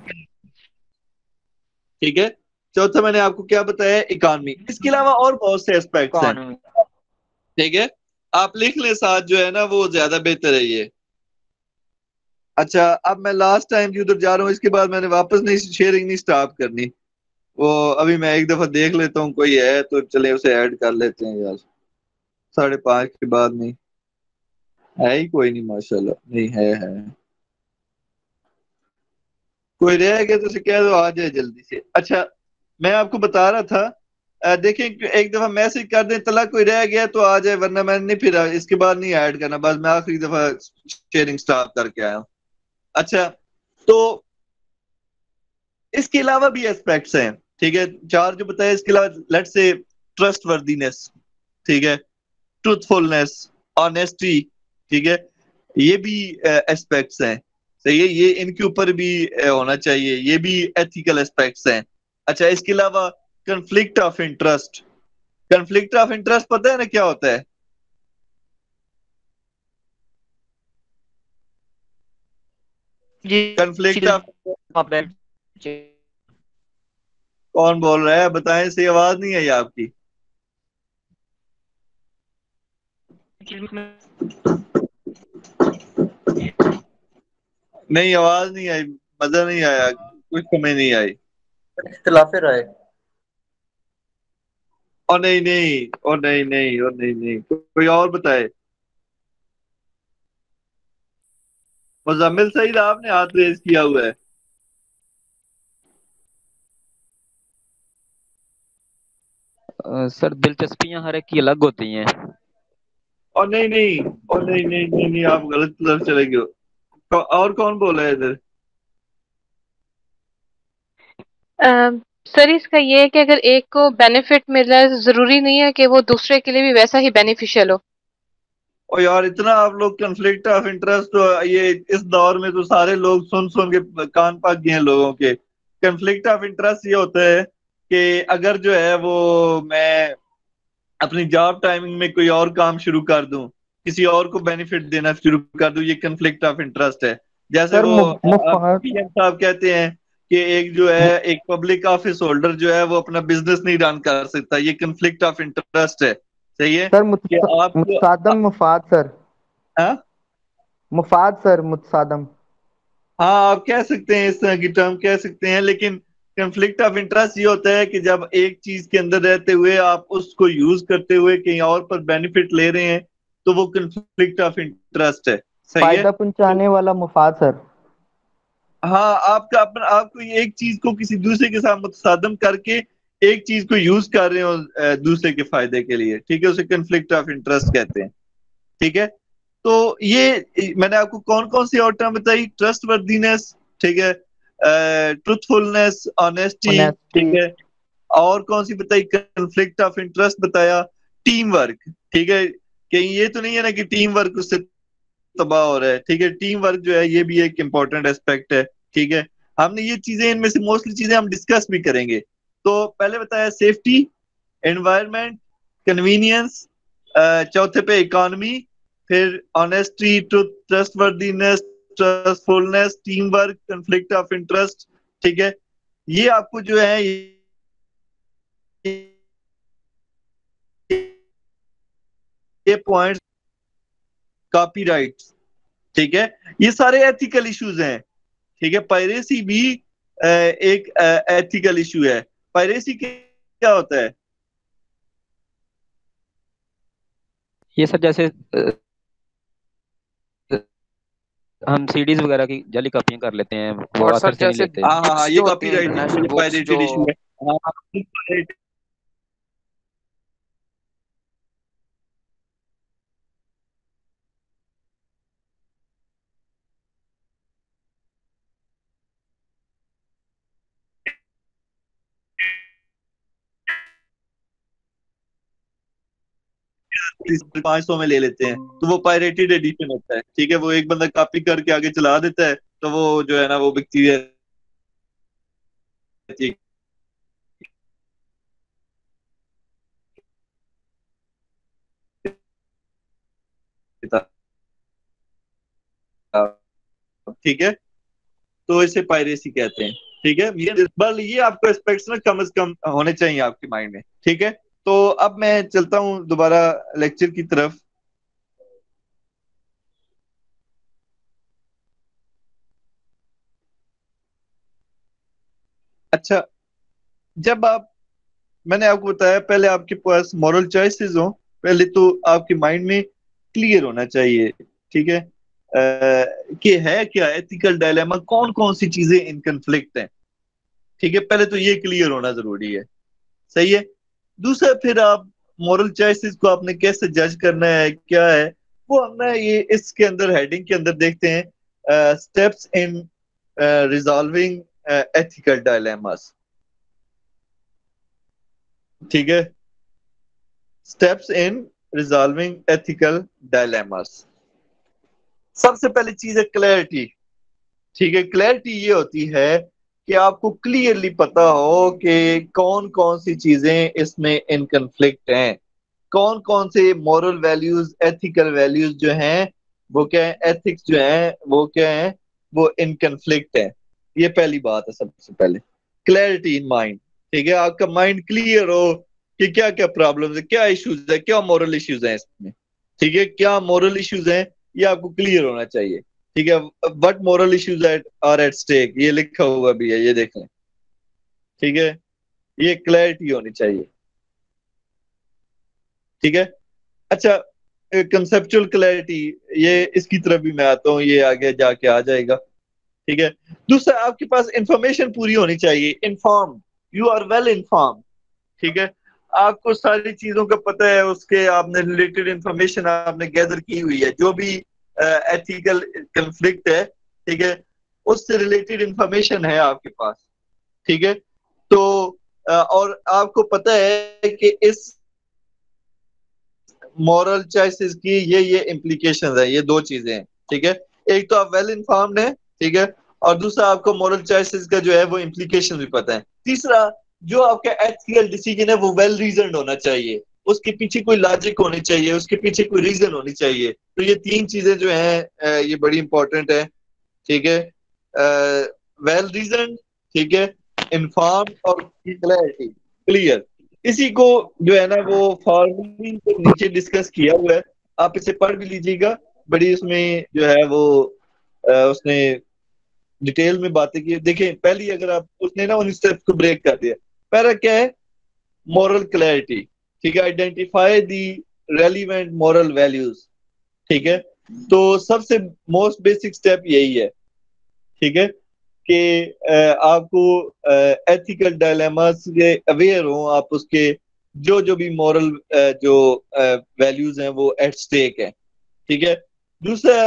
ठीक है। चौथा मैंने आपको क्या बताया, इकोनॉमी। इसके अलावा और बहुत से एस्पेक्ट्स हैं, ठीक है, आप लिख लें साथ जो है ना, वो ज्यादा बेहतर है ये। अच्छा, अब मैं लास्ट टाइम भी उधर जा रहा हूँ, इसके बाद मैंने वापस नहीं शेयरिंग नहीं स्टॉप करनी, वो अभी मैं एक दफा देख लेता हूँ कोई है तो चले उसे ऐड कर लेते हैं यार, साढ़े पांच के बाद नहीं है ही कोई नहीं, माशाल्लाह नहीं है है कोई रह गया तो उसे कह दो आ जाए जल्दी से। अच्छा, मैं आपको बता रहा था, देखें एक दफा मैसेज कर दें तला कोई रह गया तो आ जाए, वरना मैंने नहीं, फिर इसके बाद नहीं ऐड करना, बस मैं आखिरी दफा शेयरिंग स्टॉप करके आया हूँ। अच्छा, तो इसके अलावा भी एस्पेक्ट्स हैं, ठीक है, चार जो बताए। इसके अलावा लेट्स से ट्रस्ट वर्दीनेस, ठीक है, ट्रूथफुलनेस, ऑनेस्टी, ठीक है, ये भी एस्पेक्ट्स हैं, सही है, ये इनके ऊपर भी होना चाहिए, ये भी एथिकल एस्पेक्ट्स हैं। अच्छा, इसके अलावा conflict of interest, conflict of interest पता है ना क्या होता है? कंफ्लिक्ट ऑफ, कौन बोल रहा है बताएं, से आवाज नहीं आई आपकी। नहीं, आवाज नहीं आई, मजा नहीं आया, कुछ समझ नहीं आई। इख्तिलाफ राय, और नहीं नहीं और नहीं नहीं और नहीं नहीं कोई और बताए। मुजम्मिल सईद आपने हाथ रेज किया हुआ है। आ, सर दिलचस्पियां हर एक की अलग होती हैं। और नहीं नहीं और नहीं नहीं नहीं, नहीं आप गलत तरफ चले गए। और कौन बोला है इधर? सर इसका ये है कि अगर एक को बेनिफिट मिल रहा है जरूरी नहीं है कि वो दूसरे के लिए भी वैसा ही बेनिफिशियल हो। और यार इतना आप लोग कंफ्लिक्ट ऑफ इंटरेस्ट तो ये इस दौर में तो सारे लोग सुन सुन के कान पक गए हैं लोगों के। कंफ्लिक्ट ऑफ इंटरेस्ट ये होता है कि अगर जो है वो मैं अपनी जॉब टाइमिंग में कोई और काम शुरू कर दूं, किसी और को बेनिफिट देना शुरू कर दूं, ये कंफ्लिक्ट ऑफ इंटरेस्ट है। जैसे वो पीएम साहब कहते हैं कि एक जो है एक पब्लिक ऑफिस होल्डर जो है वो अपना बिजनेस नहीं रन कर सकता, ये कंफ्लिक्ट ऑफ इंटरेस्ट है, सही है सर। मुतसादम मुफाद सर, हाँ मुफाद सर, मुतसादम। हाँ, आप कह सकते हैं, इस तरह की टर्म कह सकते हैं, लेकिन कंफ्लिक्ट ऑफ इंटरेस्ट ये होता है कि जब एक चीज के अंदर रहते हुए आप उसको यूज करते हुए कहीं और पर बेनिफिट ले रहे हैं, तो वो कंफ्लिक्ट ऑफ इंटरेस्ट है। सही है। फायदा पहुंचाने वाला मुफाद सर। हाँ, आपका अपना आपको एक चीज को किसी दूसरे के साथ मुतसादम करके एक चीज को यूज कर रहे हो अ, दूसरे के फायदे के लिए, ठीक है, उसे कंफ्लिक्ट ऑफ इंटरेस्ट कहते हैं। ठीक है। तो ये मैंने आपको कौन कौन सी और टर्म बताई? ट्रस्ट वर्दीनेस, ठीक है, ट्रूथफुलनेस, ऑनेस्टी, ठीक ऑनेस्टी। है, और कौन सी बताई? कंफ्लिक्ट ऑफ इंटरेस्ट बताया, टीम वर्क, ठीक है, कहीं ये तो नहीं है ना कि टीम वर्क उससे तबाह हो रहा है। ठीक है, टीम वर्क जो है ये भी एक इंपॉर्टेंट एस्पेक्ट है। ठीक है, हमने ये चीजें, इनमें से मोस्टली चीजें हम डिस्कस भी करेंगे। तो पहले बताया सेफ्टी, एनवायरनमेंट, कन्वीनियंस, चौथे पे इकोनॉमी, फिर honesty, truth, trustworthiness, trustfulness, team work, conflict of interest. ठीक है, ये आपको जो है ये पॉइंट्स, कॉपीराइट, ठीक है, ये सारे एथिकल इश्यूज हैं। ठीक है, पायरेसी भी एक एथिकल इशू है। पायरेसी क्या होता है? ये सर जैसे अ, हम सीडीज वगैरह की जाली कॉपियां कर लेते हैं, वो और ऑथर सर से नहीं जैसे लेते। हाँ हाँ हाँ, बुक्स ये जो होती हैं, कॉपीराइट इंटरनेशनल बुक्स पायरेटेड जो इशू है। हाँ हाँ, पांच सौ में ले लेते हैं तो वो पायरेटेड एडिशन होता है। ठीक है, वो एक बंदा कॉपी करके आगे चला देता है, तो वो जो है ना वो बिकती है। ठीक है, तो इसे पायरेसी कहते हैं। ठीक है, ये बल ये आपको एस्पेक्ट्स ना कम से कम होने चाहिए आपके माइंड में। ठीक है, तो अब मैं चलता हूं दोबारा लेक्चर की तरफ। अच्छा, जब आप, मैंने आपको बताया पहले आपके पास मॉरल चॉइसेस हो, पहले तो आपके माइंड में क्लियर होना चाहिए। ठीक है, अ, कि है क्या एथिकल डायलेमा, कौन कौन सी चीजें इन कन्फ्लिक्ट हैं। ठीक है, पहले तो ये क्लियर होना जरूरी है। सही है। दूसरा, फिर आप मॉरल चॉइसेस को आपने कैसे जज करना है, क्या है वो, हम ना ये इसके अंदर हेडिंग के अंदर देखते हैं, steps in resolving ethical dilemmas. ठीक है, steps in resolving ethical dilemmas. सबसे पहली चीज है क्लैरिटी। ठीक है, क्लैरिटी ये होती है कि आपको क्लियरली पता हो कि कौन कौन सी चीजें इसमें इन कन्फ्लिक्ट हैं, कौन कौन से मॉरल वैल्यूज, एथिकल वैल्यूज जो हैं वो क्या है, एथिक्स जो हैं वो क्या है, वो इन कन्फ्लिक्ट है। ये पहली बात है, सबसे पहले क्लैरिटी इन माइंड। ठीक है, आपका माइंड क्लियर हो कि क्या क्या प्रॉब्लम्स है, क्या इश्यूज है, क्या मॉरल इश्यूज हैं इसमें। ठीक है, क्या मॉरल इश्यूज हैं ये आपको क्लियर होना चाहिए। ठीक है, what moral issues are at stake, ये लिखा हुआ भी है, ये देख लें। ठीक है, ये क्लैरिटी होनी चाहिए। ठीक है, अच्छा, कंसेप्चुअल क्लैरिटी, ये इसकी तरफ भी मैं आता हूँ, ये आगे जाके आ जाएगा। ठीक है, दूसरा, आपके पास इंफॉर्मेशन पूरी होनी चाहिए, inform, you are well inform. ठीक है, आपको सारी चीजों का पता है, उसके आपने रिलेटेड इंफॉर्मेशन आपने गैदर की हुई है, जो भी एथिकल कंफ्लिक्ट है, ठीक है, उससे रिलेटेड इंफॉर्मेशन है आपके पास। ठीक है, तो uh, और आपको पता है कि इस मॉरल चॉइसेस की ये ये इम्प्लीकेशंस है, ये दो चीजें हैं। ठीक है, एक तो आप वेल इन्फॉर्म्ड है, ठीक है, और दूसरा आपको मॉरल चॉइसेस का जो है वो इम्प्लीकेशन भी पता है। तीसरा, जो आपका एथिकल डिसीजन है वो वेल रीजनड होना चाहिए, उसके पीछे कोई लॉजिक होनी चाहिए, उसके पीछे कोई रीजन होनी चाहिए। तो ये तीन चीजें जो हैं ये बड़ी इंपॉर्टेंट है। ठीक है, वेल रीजन, ठीक है, इन्फॉर्म और क्लैरिटी, क्लियर। इसी को जो है ना वो फॉर्मूले के नीचे डिस्कस किया हुआ है, आप इसे पढ़ भी लीजिएगा। बड़ी उसमें जो है वो आ, उसने डिटेल में बातें की। देखें पहली अगर आप उसने ना उन स्टेप्स को ब्रेक कर दिया। पहला क्या है? मॉरल क्लैरिटी, ठीक है, identify the relevant moral values, ठीक है। तो सबसे मोस्ट बेसिक स्टेप यही है, ठीक है, कि आपको एथिकल डायलेमास के अवेयर हो, आप उसके जो जो भी मॉरल जो वैल्यूज हैं वो एट स्टेक है, ठीक है। दूसरा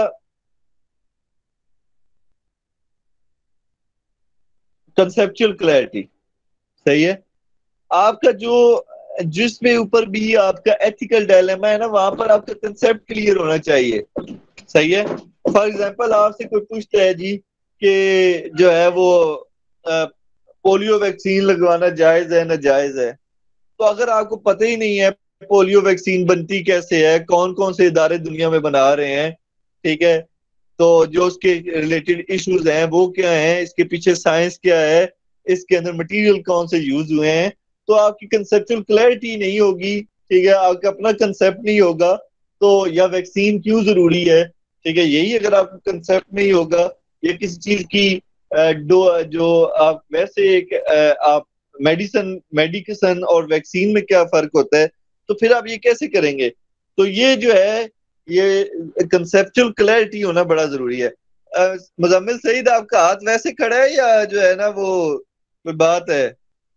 कंसेप्चुअल क्लैरिटी, सही है। आपका जो जिस पे ऊपर भी आपका एथिकल डायलेमा है ना, वहां पर आपका कंसेप्ट क्लियर होना चाहिए, सही है। फॉर एग्जांपल आपसे कोई पूछता है जी कि जो है वो पोलियो वैक्सीन लगवाना जायज है ना जायज है, तो अगर आपको पता ही नहीं है पोलियो वैक्सीन बनती कैसे है, कौन कौन से इदारे दुनिया में बना रहे हैं, ठीक है, तो जो उसके रिलेटेड इश्यूज हैं वो क्या हैं, इसके पीछे साइंस क्या है, इसके अंदर मटेरियल कौन से यूज हुए हैं, तो आपकी कंसेप्चुअल क्लैरिटी नहीं होगी, ठीक है, आपका अपना कंसेप्ट नहीं होगा, तो या वैक्सीन क्यों जरूरी है, ठीक है, यही अगर आपका कंसेप्ट नहीं होगा या किसी चीज की दो जो आप वैसे एक आप मेडिसन मेडिकेशन और वैक्सीन में क्या फर्क होता है, तो फिर आप ये कैसे करेंगे। तो ये जो है ये कंसेप्चुअल क्लैरिटी होना बड़ा जरूरी है। मुजम्मिल सईद आपका हाथ वैसे खड़ा है या जो है ना वो कोई बात है?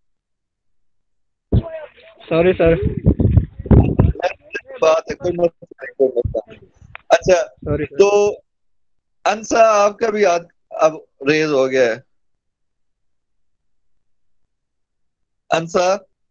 Sorry sir. बात है, कोई मसला नहीं, कोई मसला नहीं। अच्छा सॉरी तो अंसा आपका भी हाथ अब रेज हो गया है। अंसा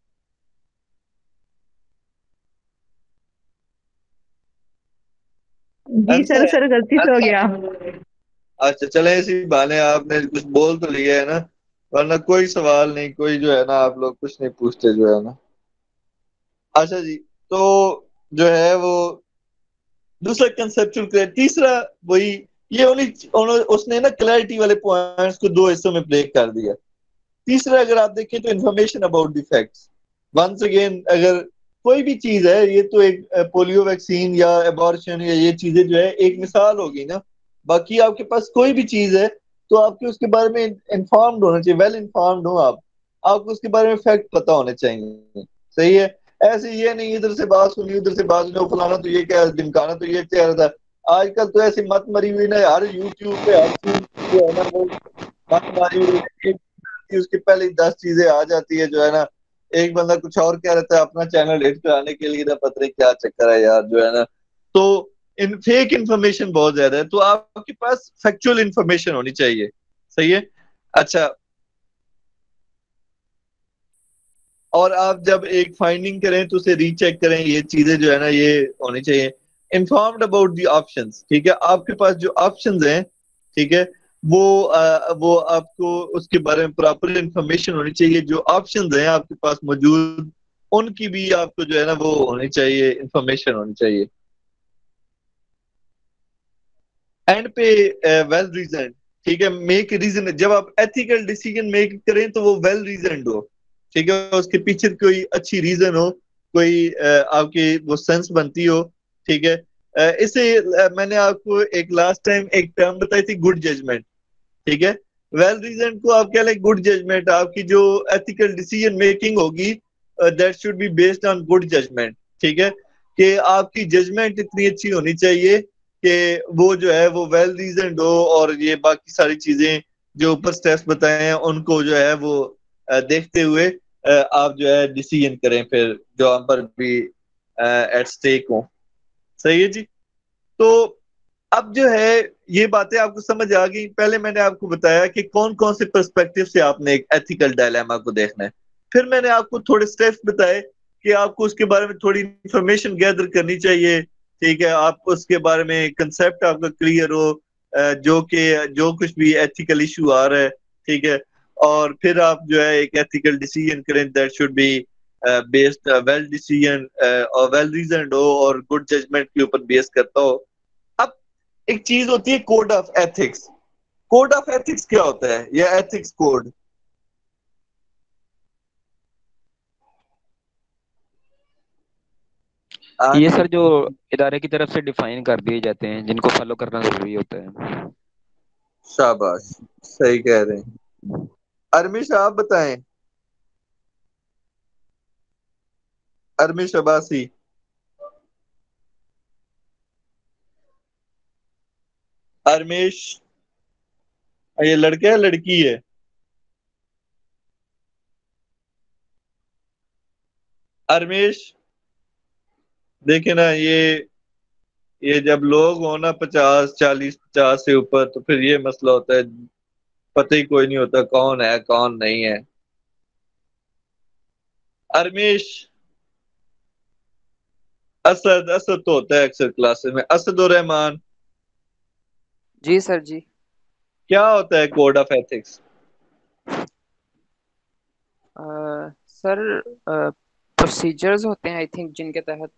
जी सर, सर गलती से हो गया। अच्छा चले, इसी बहाने आपने कुछ बोल तो लिया है ना, वरना कोई सवाल नहीं, कोई जो है ना आप लोग कुछ नहीं पूछते जो है ना। अच्छा जी, तो जो है वो दूसरा कंसेप्चुअल क्लैरिटी, तीसरा वही ये उन्हीं उसने ना क्लैरिटी वाले पॉइंट्स को दो हिस्सों में ब्रेक कर दिया। तीसरा अगर आप देखें तो information about the facts. Once again अगर कोई भी चीज है, ये तो एक पोलियो वैक्सीन या एबॉर्शन या ये चीजें जो है एक मिसाल होगी ना, बाकी आपके पास कोई भी चीज है तो आपके उसके बारे में इन्फॉर्म्ड होना चाहिए, वेल इन्फॉर्म्ड हो आप, आपको उसके बारे में फैक्ट पता होने चाहिए, सही है। ऐसे ये नहीं इधर से बात सुनी उधर से बात सुनी, फलाना तो ये क्या दिमकाना तो ये कह रहा था। आजकल तो ऐसी मत मरी हुई ना, हर यूट्यूब पे हर चीज जो है ना वो मत मारी हुई है, उसके पहले ही दस चीजें आ जाती है जो है ना, एक बंदा कुछ और कह रहता है अपना चैनल हिट कराने के लिए ना, पता नहीं क्या चक्कर है यार जो है ना। तो इन फेक इंफॉर्मेशन बहुत ज्यादा है, तो आपके पास फैक्चुअल इंफॉर्मेशन होनी चाहिए, सही है। अच्छा, और आप जब एक फाइंडिंग करें तो उसे रीचेक करें, ये चीजें जो है ना ये होनी चाहिए। इन्फॉर्म्ड अबाउट दी ऑप्शंस, ठीक है, आपके पास जो ऑप्शंस हैं, ठीक है, वो आ, वो आपको उसके बारे में प्रॉपर इंफॉर्मेशन होनी चाहिए। जो ऑप्शंस हैं आपके पास मौजूद, उनकी भी आपको जो है ना वो होनी चाहिए, इंफॉर्मेशन होनी चाहिए। एंड पे वेल रीजन, ठीक है, मेक रीजन, जब आप एथिकल डिसीजन मेक करें तो वो वेल रीजन हो, ठीक है, उसके पीछे कोई अच्छी रीजन हो, कोई आपकी वो सेंस बनती हो, ठीक है। इसे मैंने आपको एक लास्ट टाइम एक टर्म बताई थी, गुड जजमेंट, ठीक है। वेल रीजन को आप कह लें गुड जजमेंट, आपकी जो एथिकल डिसीजन मेकिंग होगी that should be based on good judgment, ठीक है, कि आपकी जजमेंट इतनी अच्छी होनी चाहिए कि वो जो है वो वेल रीजन हो, और ये बाकी सारी चीजें जो ऊपर स्टेप्स बताए हैं उनको जो है वो देखते हुए आप जो है डिसीजन करें, फिर जो हम पर भी एट स्टेक हो, सही है जी। तो अब जो है ये बातें आपको समझ आ गई। पहले मैंने आपको बताया कि कौन कौन से पर्सपेक्टिव से आपने एक एथिकल डायलेमा को देखना है, फिर मैंने आपको थोड़े स्टेप्स बताए कि आपको उसके बारे में थोड़ी इंफॉर्मेशन गैदर करनी चाहिए, ठीक है, आप उसके बारे में कंसेप्ट आपका क्लियर हो, जो कि जो कुछ भी एथिकल इशू आ रहा है, ठीक है, और फिर आप जो है एक एथिकल डिसीजन करें that should be based well decision और वेल रीजनड हो और गुड जजमेंट के ऊपर बेस करता हो। अब एक चीज होती है code of ethics. Code of ethics क्या होता है, या एथिक्स कोड? ये सर जो इदारे की तरफ से डिफाइन कर दिए जाते हैं जिनको फॉलो करना जरूरी होता है। शाबाश, सही कह रहे हैं। अरमिश आप बताएं। अरमिश अब्बासी। अरमिश, ये लड़का है लड़की है? अरमिश देखे ना, ये ये जब लोग हो ना पचास चालीस पचास से ऊपर, तो फिर ये मसला होता है, पता ही कोई नहीं होता कौन है कौन नहीं है। अरमिश, असद असद तो होता है अक्सर क्लासेस में। असद और रहमान, जी सर जी। क्या होता है code of ethics? Sir procedures होते हैं आई थिंक जिनके तहत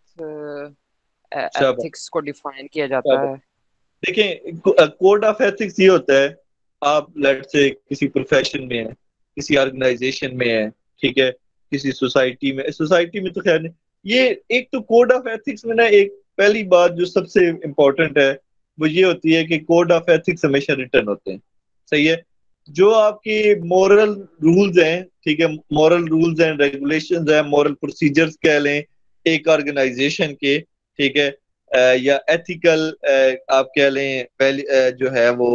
एथिक्स को डिफाइन किया जाता है। देखें, कोड ऑफ एथिक्स ये होता है, आप लेट से किसी प्रोफेशन में है, किसी ऑर्गेनाइजेशन में है, ठीक है, किसी सोसाइटी में सोसाइटी में तो खैर नहीं, ये एक तो कोड ऑफ एथिक्स में ना एक पहली बात जो सबसे इम्पोर्टेंट है वो ये होती है कि कोड ऑफ एथिक्स हमेशा रिटर्न होते हैं। सही है? जो आपकी मॉरल रूल्स हैं, ठीक है, मॉरल रूल्स एंड रेगुलेशंस हैं, मॉरल प्रोसीजर्स कह लें एक ऑर्गेनाइजेशन के, ठीक है, Uh, या एथिकल uh, आप कह लें पहले uh, जो है वो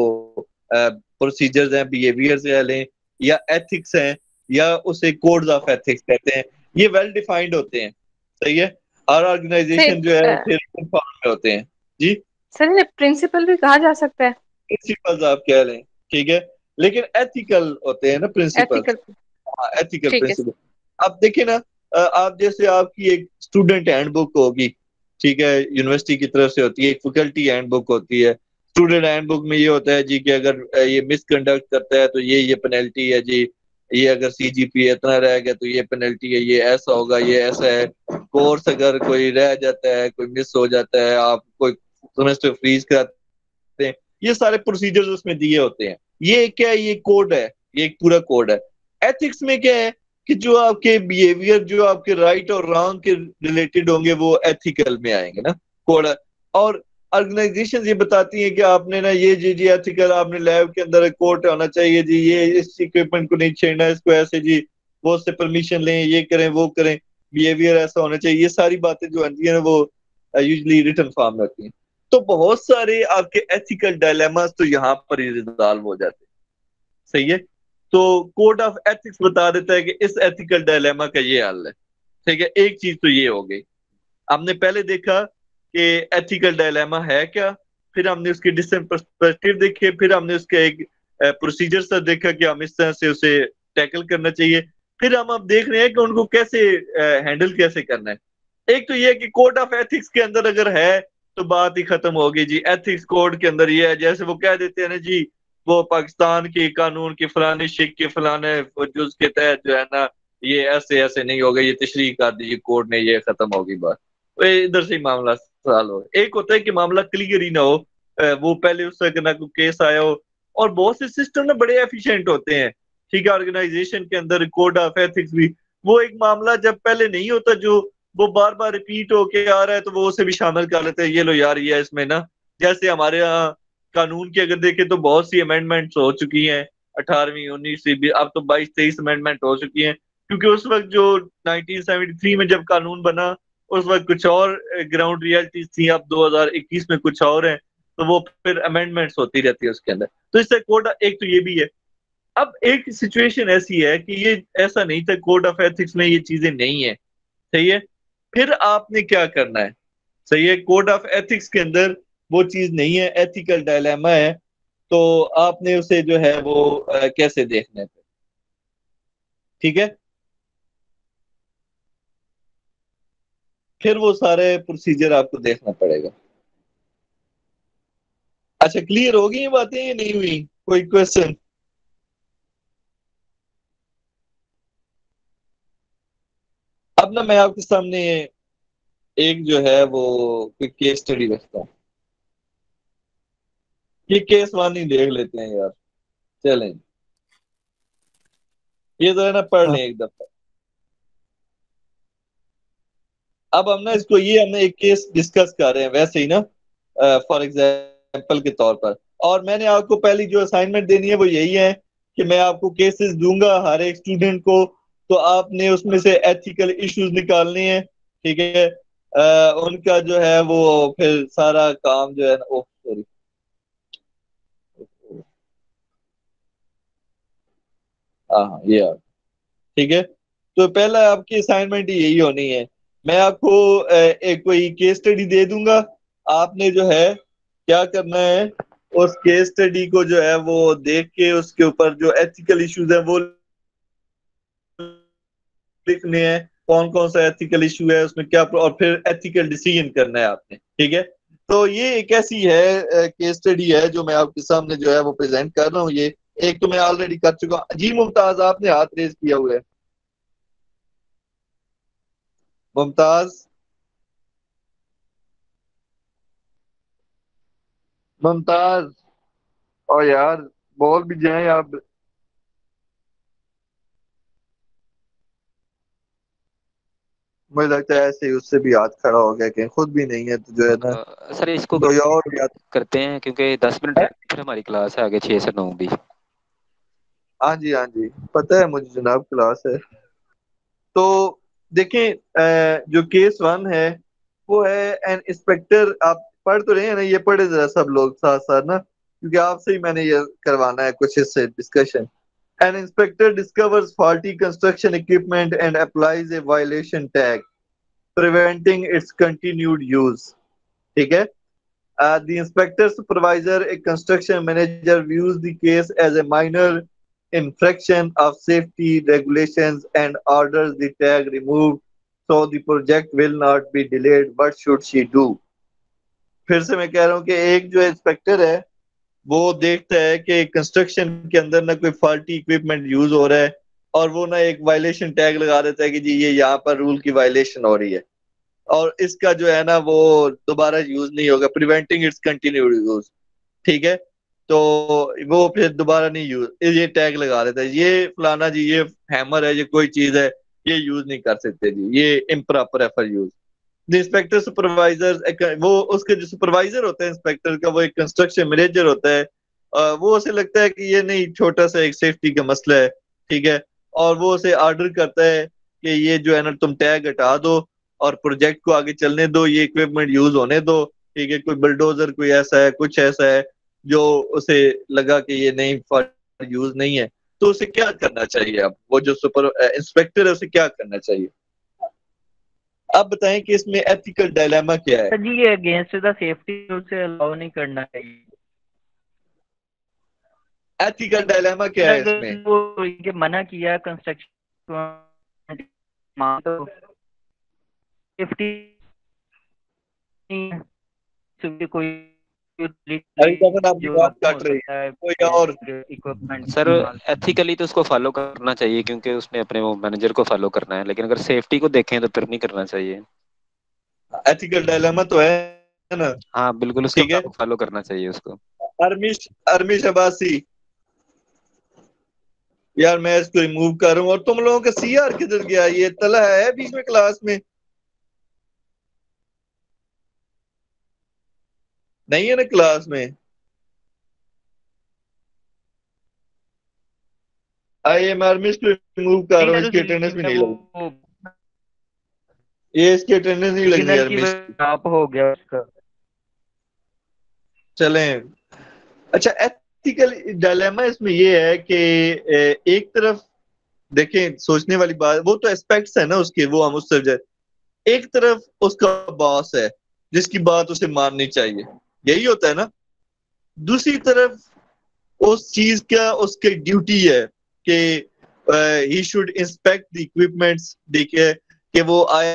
प्रोसीजर्स हैं, बिहेवियर्स कह लें, या एथिक्स हैं, या उसे कोड्स ऑफ एथिक्स कहते हैं, ये वेल डिफाइंड होते हैं। सही है? और ऑर्गेनाइजेशन जो है फिर फॉर्म में होते हैं। जी सर, प्रिंसिपल भी कहा जा सकता है, प्रिंसिपल्स आप कह लें, ठीक है, लेकिन एथिकल होते हैं ना प्रिंसिपल। हाँ, एथिकल प्रिंसिपल। अब देखिए ना, आप जैसे आपकी एक स्टूडेंट हैंडबुक होगी, ठीक है, यूनिवर्सिटी की तरफ से होती है, एक फैकल्टी हैंडबुक होती है। स्टूडेंट हैंडबुक में ये होता है जी कि अगर ये मिसकंडक्ट करता है तो ये ये पेनल्टी है जी, ये अगर सीजीपीए इतना रह गया तो ये पेनल्टी है, ये ऐसा होगा, ये ऐसा है। कोर्स अगर कोई रह जाता है, कोई मिस हो जाता है, आप कोई सेमेस्टर फ्रीज कराते हैं, ये सारे प्रोसीजर्स उसमें दिए होते हैं। ये क्या है? ये कोड है, ये एक पूरा कोड है। एथिक्स में क्या है कि जो आपके बिहेवियर, जो आपके राइट और रॉन्ग के रिलेटेड होंगे वो एथिकल में आएंगे ना, कोड। और ऑर्गेनाइजेशन ये बताती हैं कि आपने ना ये जी जी एथिकल, आपने लैब के अंदर कोड होना चाहिए जी, ये इस इक्विपमेंट को नहीं छेड़ना, इसको ऐसे जी, वो से परमिशन लें, ये करें वो करें, बिहेवियर ऐसा होना चाहिए। ये सारी बातें जो आती हैं वो यूजली रिटन फॉर्म में होती हैं। तो बहुत सारे आपके एथिकल डायलेमास तो यहाँ पर ही रिजॉल्व हो जाते हैं। सही है? तो कोड ऑफ एथिक्स बता देता है कि इस एथिकल डायलेमा का ये हल है। ठीक है, एक चीज तो ये हो गई। हमने पहले देखा कि एथिकल डायलेमा है क्या, फिर हमने उसके डिफरेंट पर्सपेक्टिव देखे, फिर हमने उसका एक प्रोसीजर सा देखा कि हम इस तरह से उसे टैकल करना चाहिए, फिर हम अब देख रहे हैं कि उनको कैसे हैंडल कैसे करना है। एक तो ये कि कोड ऑफ एथिक्स के अंदर अगर है तो बात ही खत्म होगी जी। एथिक्स कोड के अंदर ये है, जैसे वो कह देते हैं ना जी, वो पाकिस्तान के कानून के फलाने शेख के फलाने जुज के तहत जो है ना, ये ऐसे ऐसे नहीं होगा, ये तशरीह कर दी कोर्ट ने, ये खत्म होगी बात। तो इधर से ही मामला सवाल हो। एक होता है कि मामला क्लियर ही ना हो, वो पहले उसका ना कोई केस आया हो, और बहुत से सिस्टम ना बड़े एफिशिएंट होते हैं, ठीक है, ऑर्गेनाइजेशन के अंदर कोड ऑफ एथिक्स भी, वो एक मामला जब पहले नहीं होता, जो वो बार बार रिपीट होके आ रहा है, तो वो उसे भी शामिल कर लेते हैं। ये लो यार, ये इसमें ना, जैसे हमारे यहाँ कानून की अगर देखें तो बहुत सी अमेंडमेंट्स हो चुकी हैं, अठारहवीं उन्नीसवीं, अब तो बाईस तेईस अमेंडमेंट हो चुकी हैं, क्योंकि उस वक्त जो नाइनटीन सेवेंटी थ्री में जब कानून बना उस वक्त कुछ और ग्राउंड रियलिटीज थी, अब दो हज़ार इक्कीस में कुछ और है, तो वो फिर अमेंडमेंट्स होती रहती है उसके अंदर। तो इससे कोड, एक तो ये भी है। अब एक सिचुएशन ऐसी है कि ये ऐसा नहीं था, कोड ऑफ एथिक्स में ये चीजें नहीं है। सही है? फिर आपने क्या करना है? सही है, कोड ऑफ एथिक्स के अंदर वो चीज नहीं है, एथिकल डायलेमा है, तो आपने उसे जो है वो आ, कैसे देखना है? ठीक है, फिर वो सारे प्रोसीजर आपको देखना पड़ेगा। अच्छा, क्लियर हो गई ये बातें या नहीं हुई? कोई क्वेश्चन? अब ना मैं आपके सामने एक जो है वो कोई केस स्टडी रखता हूँ, ये केस वानी देख लेते हैं यार, चलें, ये तो है ना, पढ़ लें एक दफा। अब हम ना इसको ये हमने एक केस डिस्कस कर रहे हैं वैसे ही ना, फॉर एग्जाम्पल के तौर पर। और मैंने आपको पहली जो असाइनमेंट देनी है वो यही है कि मैं आपको केसेस दूंगा हर एक स्टूडेंट को, तो आपने उसमें से एथिकल इश्यूज निकालने हैं, ठीक है। आ, उनका जो है वो फिर सारा काम जो है ना, ओह सॉरी, हाँ ये आ, ठीक है। तो पहला आपकी असाइनमेंट यही होनी है, मैं आपको अ, एक कोई केस स्टडी दे दूंगा, आपने जो है क्या करना है, उस केस स्टडी को जो है वो देख के उसके ऊपर जो एथिकल इश्यूज है वो लिखने हैं, कौन कौन सा एथिकल इशू है उसमें क्या, और फिर एथिकल डिसीजन करना है आपने, ठीक है। तो ये एक ऐसी है केस स्टडी है जो मैं आपके सामने जो है वो प्रेजेंट कर रहा हूँ। ये एक तो मैं ऑलरेडी कर चुका हूँ। जी मुमताज, आपने हाथ रेज किया हुआ है। मुमताज, मुमताज, और यार बोल भी जाए आप। मुझे लगता है ऐसे ही उससे भी हाथ खड़ा हो गया कि खुद भी नहीं है तो जो है ना अ, सर इसको कोई और भी हाथ- करते हैं क्योंकि दस मिनट रह- फिर हमारी क्लास है आगे छह से नौ भी। हाँ जी हाँ जी, पता है मुझे जनाब, क्लास है। तो देखें, अ, जो केस वन है वो है एन इंस्पेक्टर। आप पढ़ तो रहे हैं ना, ये पढ़े जरा सब लोग साथ साथ ना, क्योंकि आपसे ही मैंने ये करवाना है कुछ इससे discussion. An inspector discovers faulty construction equipment and applies a violation tag preventing its continued use, ठीक है। Uh, the inspector supervisor, a construction manager, views the case as a minor infraction of safety regulations and orders the tag removed so the project will not be delayed. What should she do? फिर से मैं कह रहा हूँ कि एक जो inspector है वो देखता है कि कंस्ट्रक्शन के अंदर ना कोई फॉल्टी इक्विपमेंट यूज हो रहा है, और वो ना एक वायलेशन टैग लगा देता है कि जी ये यहाँ पर रूल की वायलेशन हो रही है और इसका जो है ना वो दोबारा यूज नहीं होगा, प्रिवेंटिंग इट्स कंटिन्यूड यूज, ठीक है। तो वो फिर दोबारा नहीं यूज, ये टैग लगा देता है, ये फलाना जी ये हैमर है, ये कोई चीज है, ये यूज नहीं कर सकते जी, ये इम्प्रॉपर है for use. The inspector supervisor, वो उसके जो सुपरवाइजर होता है इंस्पेक्टर का, वो एक कंस्ट्रक्शन मैनेजर होता है। अ, वो उसे लगता है कि ये नहीं, छोटा सा एक सेफ्टी का मसला है, ठीक है, और वो उसे ऑर्डर करता है कि ये जो है ना तुम टैग हटा दो और प्रोजेक्ट को आगे चलने दो, ये इक्विपमेंट यूज होने दो, ठीक है। कोई बुलडोजर कोई ऐसा है, कुछ ऐसा है जो उसे लगा कि ये नहीं फॉर यूज नहीं है, तो उसे क्या करना चाहिए? अब वो जो सुपर इंस्पेक्टर है उसे क्या करना चाहिए? आप बताएं कि इसमें एथिकल डायलेमा क्या है। सर जी ये अगेंस्ट द सेफ्टी रूल से अलाउ नहीं करना चाहिए। एथिकल डायलेमा क्या है अगर इसमें? वो ये मना किया कंस्ट्रक्शन तो सेफ्टी कोई अभी तक आपकी बात कट रही है, कोई और इक्विपमेंट सर एथिकली तो उसको फॉलो करना चाहिए क्योंकि उसने अपने वो मैनेजर को फॉलो करना है, लेकिन अगर सेफ्टी को देखें तो फिर नहीं करना चाहिए। एथिकल डायलेमा तो है ना? हाँ बिल्कुल, उसके ठीक है, फॉलो करना चाहिए उसको। अरमिश अरमिश अब्बासी, यार मैं इसको रिमूव कर रहा हूँ। और तुम लोगों का सीआर किधर गया? ये तला है बीच में क्लास में, नहीं है ना क्लास में? आइए मैं अरमिश को रिमूव कर रहा हूँ, इसकी अटेंडेंस भी नहीं लगी, ये इसकी अटेंडेंस नहीं लग रही अरमिश की। आप हो गया उसका। चलें, अच्छा एथिकल डायलेमा इसमें ये है कि एक तरफ देखें, सोचने वाली बात, वो तो एस्पेक्ट्स है ना उसके, वो हम उससे जाए। एक तरफ उसका बॉस है जिसकी बात उसे माननी चाहिए, यही होता है ना। दूसरी तरफ उस चीज का उसकी ड्यूटी है कि he should inspect the equipments, देखे कि वो आए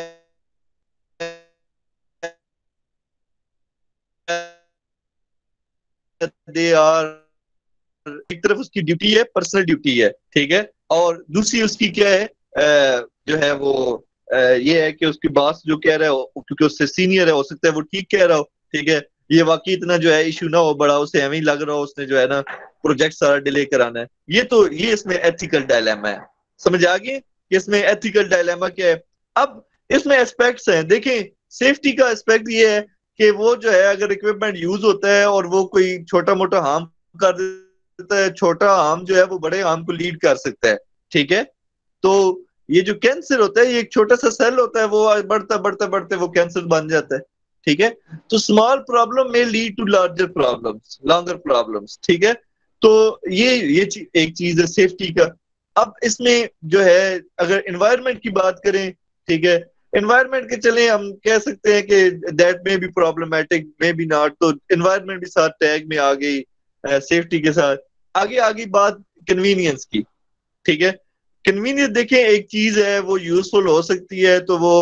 दे आर, एक तरफ उसकी ड्यूटी है, पर्सनल ड्यूटी है, ठीक है, और दूसरी उसकी क्या है, आ, जो है वो आ, ये है कि उसकी बॉस जो कह रहा है, क्योंकि उससे सीनियर है, हो सकता है वो ठीक कह रहा हो, ठीक है, ये वाकई इतना जो है इशू ना हो बड़ा, उसे एवं ही लग रहा हो उसने जो है ना प्रोजेक्ट सारा डिले कराना है। ये तो ये इसमें एथिकल डायलेमा है, समझ आ गई कि इसमें एथिकल डायलेमा क्या है। अब इसमें एस्पेक्ट्स हैं। देखें, सेफ्टी का एस्पेक्ट ये है कि वो जो है अगर इक्विपमेंट यूज होता है और वो कोई छोटा मोटा हार्म कर देता है, छोटा हार्म जो है वो बड़े हार्म को लीड कर सकता है, ठीक है। तो ये जो कैंसर होता है, ये एक छोटा सा सेल होता है, वो बढ़ता बढ़ता बढ़ते वो कैंसर बन जाता है, ठीक है। तो स्मॉल प्रॉब्लम में lead to larger problems, longer problems, ठीक है। तो ये ये ची, एक चीज है सेफ्टी का। अब इसमें जो है अगर एनवायरनमेंट की बात करें, ठीक है, एनवायरनमेंट के चले हम कह सकते हैं कि दैट में भी प्रॉब्लमेटिक, मे बी नॉट, तो एनवायरनमेंट भी साथ टैग में आ गई सेफ्टी के साथ। आगे आगे बात कन्वीनियंस की, ठीक है। कन्वीनियंस देखें, एक चीज है वो यूजफुल हो सकती है तो वो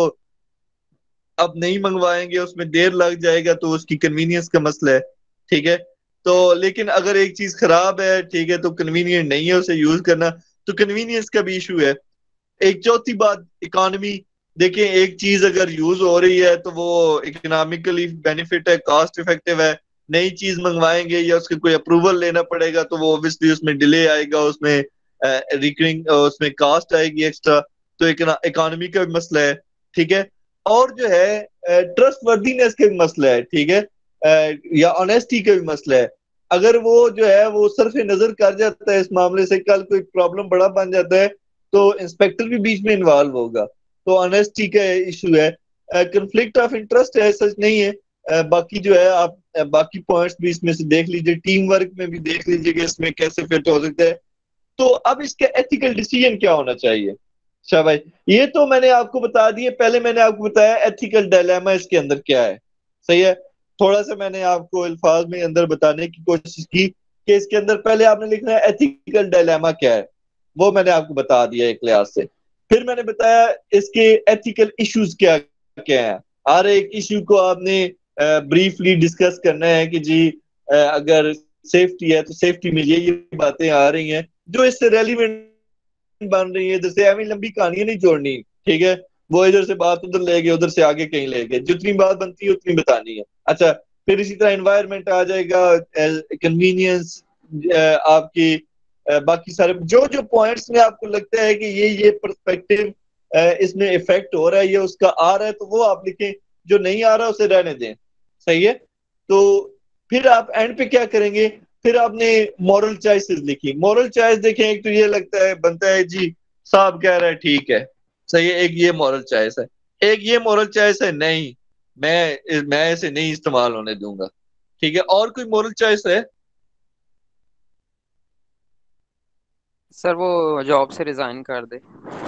अब नहीं मंगवाएंगे, उसमें देर लग जाएगा, तो उसकी कन्वीनियंस का मसला है, ठीक है। तो लेकिन अगर एक चीज खराब है, ठीक है, तो कन्वीनियंट नहीं है उसे यूज करना, तो कन्वीनियंस का भी इशू है। एक चौथी बात, इकोनॉमी। देखें, एक चीज अगर यूज हो रही है तो वो इकोनॉमिकली बेनिफिट है, कॉस्ट इफेक्टिव है। नई चीज मंगवाएंगे या उसके कोई अप्रूवल लेना पड़ेगा तो वो ऑब्वियसली उसमें डिले आएगा, उसमें रिकरिंग उसमें कॉस्ट आएगी एक्स्ट्रा, तो इकोनॉमी का भी मसला है, ठीक है। और जो है ट्रस्ट वर्दीनेस का भी मसला है, ठीक है, या ऑनेस्टी का भी मसला है। अगर वो जो है वो सरफे नजर कर जाता है इस मामले से, कल कोई प्रॉब्लम बड़ा बन जाता है तो इंस्पेक्टर भी बीच में इन्वॉल्व होगा, तो ऑनेस्टी का इशू है। कंफ्लिक्ट ऑफ इंटरेस्ट है, सच नहीं है। uh, बाकी जो है आप uh, बाकी पॉइंट्स भी इसमें से देख लीजिए, टीम वर्क में भी देख लीजिए कि इसमें कैसे फिट हो सकता है। तो अब इसका एथिकल डिसीजन क्या होना चाहिए? शाह भाई, ये तो मैंने आपको बता दिए, पहले मैंने आपको बताया एथिकल डायलेमा इसके अंदर क्या है, सही है। थोड़ा सा मैंने आपको अल्फाज में अंदर बताने की कोशिश की कि इसके अंदर पहले आपने लिखना है एथिकल डायलेमा क्या है, वो मैंने आपको बता दिया एक लिहाज से। फिर मैंने बताया इसके एथिकल इश्यूज क्या क्या है। हर एक इश्यू को आपने ब्रीफली डिस्कस करना है कि जी आ, अगर सेफ्टी है तो सेफ्टी में ये ये बातें आ रही हैं जो इससे रेलिवेंट बन रही है। जैसे हमें लंबी कहानियां नहीं जोड़नी, ठीक है, वो इधर से बात उधर ले गए, उधर से आगे कहीं ले गए, जितनी बात बनती है उतनी बतानी है। अच्छा, फिर इसी तरह एनवायरनमेंट आ जाएगा, कन्वीनियंस, आपकी बाकी सारे जो जो पॉइंट्स में आपको लगता है कि ये ये पर्सपेक्टिव इसमें इफेक्ट हो रहा है, ये उसका आ रहा है, तो वो आप लिखें। जो नहीं आ रहा उसे रहने दें, सही है। तो फिर आप एंड पे क्या करेंगे, फिर आपने मॉरल चॉइसेस लिखी। मॉरल चॉइस देखें, एक तो ये लगता है बनता है जी साहब कह रहा है ठीक है, सही है, एक ये मॉरल चॉइस है। एक ये मॉरल चॉइस है नहीं, मैं मैं इसे नहीं इस्तेमाल होने दूंगा, ठीक है। और कोई मॉरल चॉइस है? सर वो जॉब से रिजाइन कर दे।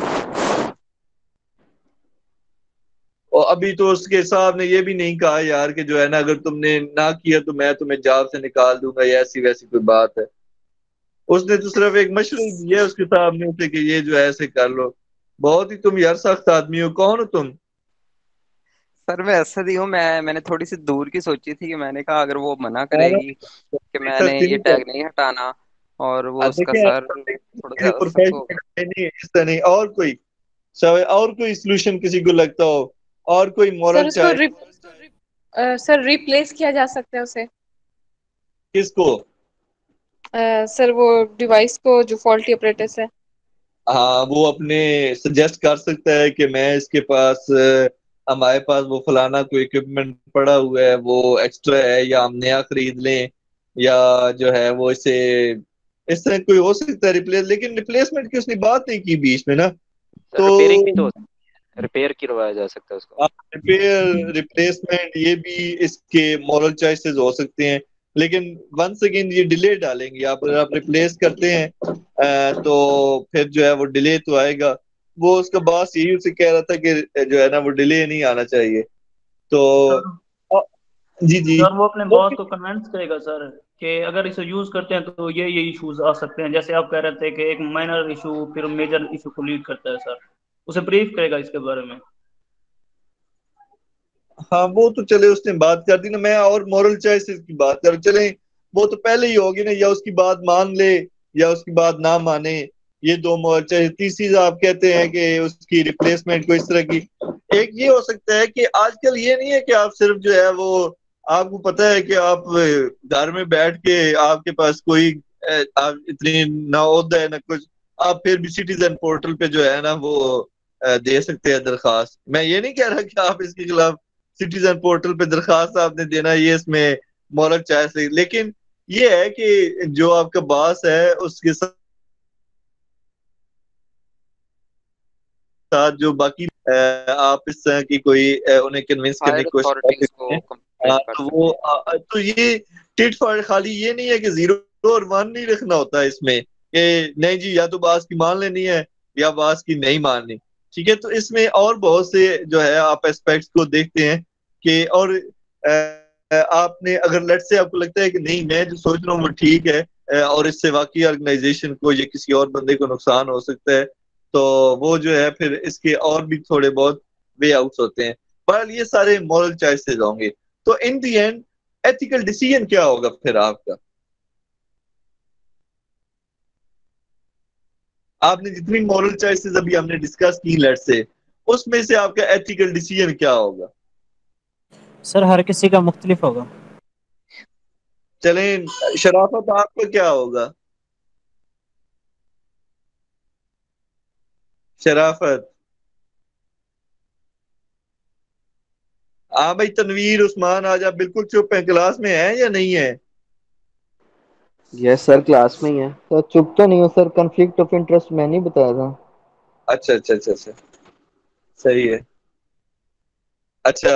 और अभी तो उसके साहब ने ये भी नहीं कहा यार कि जो है ना अगर तुमने ना किया तो मैं तुम्हें जॉब से निकाल दूंगा, या ऐसी वैसी कोई बात है। उसने तो सिर्फ एक मशवरा दिया है उसके साहब ने उसे कि ये जो है ऐसे कर लो। बहुत ही तुम यार सख्त आदमी हो। कौन हो तुम? सर मैं ऐसा ही हूँ, मैं मैंने थोड़ी सी दूर की सोची थी कि मैंने कहा अगर वो मना करेगी कि मैंने ये टैग नहीं हटाना, और वो उसका सर थोड़ा ज्यादा सख्त होगा। नहीं, ऐसा नहीं। और कोई और कोई सोल्यूशन किसी को लगता हो, और कोई मॉरल सर उसको रिप, आ, सर रिप्लेस किया जा सकता है उसे। किसको? आ, सर वो डिवाइस को जो फॉल्टी ऑपरेटर्स है। हाँ, वो अपने सजेस्ट कर सकता है कि मैं इसके पास हमारे पास वो फलाना कोई इक्विपमेंट पड़ा हुआ है, वो एक्स्ट्रा है, या हम नया खरीद लें, या जो है वो इसे इस तरह कोई हो सकता है रिप्लेस। लेकिन रिप्लेसमेंट की उसने बात नहीं की बीच में ना, तो रिपेयरिंग भी तो रिपेयर करवाया जा सकता है उसको। रिपेयर रिप्लेसमेंट ये भी इसके मॉरल चॉइसेस हो सकते हैं। लेकिन वंस अगेन ये डिले डालेंगे। आप अगर आप रिप्लेस करते हैं तो फिर जो है वो डिले तो आएगा। वो उसका बॉस यही उसे कह रहा था कि जो है ना वो डिले नहीं आना चाहिए। तो जी जी सर वो अपने बॉस को कन्विंस करेगा सर कि अगर इसे यूज करते हैं तो ये ये इश्यूज आ सकते हैं। जैसे आप कह रहे थे कि एक माइनर इशू फिर मेजर इशू को लीड करता है, सर उसे ब्रीफ करेगा इसके बारे में। हाँ, वो तो चले उसने बात कर दी ना। मैं और मॉरल चॉइसेस की बात कर, चले वो तो पहले ही होगी ना, या उसकी बात मान ले या उसकी बात ना माने, ये दो मॉरल चॉइस। तीसरी आप कहते हैं कि उसकी रिप्लेसमेंट को इस तरह की। एक ये हो सकता है कि आजकल ये नहीं है कि आप सिर्फ जो है वो आपको पता है कि आप घर में बैठ के आपके पास कोई आप इतनी ना ओहदा है ना कुछ, आप फिर भी सिटीजन पोर्टल पे जो है ना वो दे सकते हैं दरखास्त। मैं ये नहीं कह रहा कि आप इसके खिलाफ सिटीजन पोर्टल पे दरखास्त आपने देना, ये इसमें मॉरल चॉइस, लेकिन ये है कि जो आपका बॉस है उसके साथ जो बाकी आप इस तरह की कोई उन्हें कन्विंस करने की कोशिश कर सकते हैं, तो वो तो ये टिट फॉर खाली ये नहीं है कि जीरो और वन नहीं रखना होता इसमें कि नहीं जी या तो बास की मान लेनी है या बास की नहीं माननी, ठीक है। तो इसमें और बहुत से जो है आप एस्पेक्ट्स को देखते हैं कि और आपने अगर लेट से आपको लगता है कि नहीं मैं जो सोच रहा हूँ वो ठीक है और इससे वाकई ऑर्गेनाइजेशन को या किसी और बंदे को नुकसान हो सकता है, तो वो जो है फिर इसके और भी थोड़े बहुत वे आउट्स होते हैं। पर ये सारे मॉरल चॉइसेस होंगे, तो in the end ethical decision क्या होगा फिर आपका? आपने जितनी मॉरल चॉइसेस अभी हमने डिस्कस की लेट से, उसमें से आपका एथिकल डिसीजन क्या होगा? सर हर किसी का मुख्तलिफ होगा। चलें, शराफत आपका क्या होगा? शराफत? हाँ भाई, तनवीर, उस्मान, आज आप बिल्कुल चुप हैं, क्लास में हैं या नहीं है? यस सर, क्लास में ही है सर। चुप तो नहीं हो सर, कॉन्फ्लिक्ट ऑफ इंटरेस्ट मैं नहीं बताया था। अच्छा अच्छा अच्छा अच्छा, सही है। अच्छा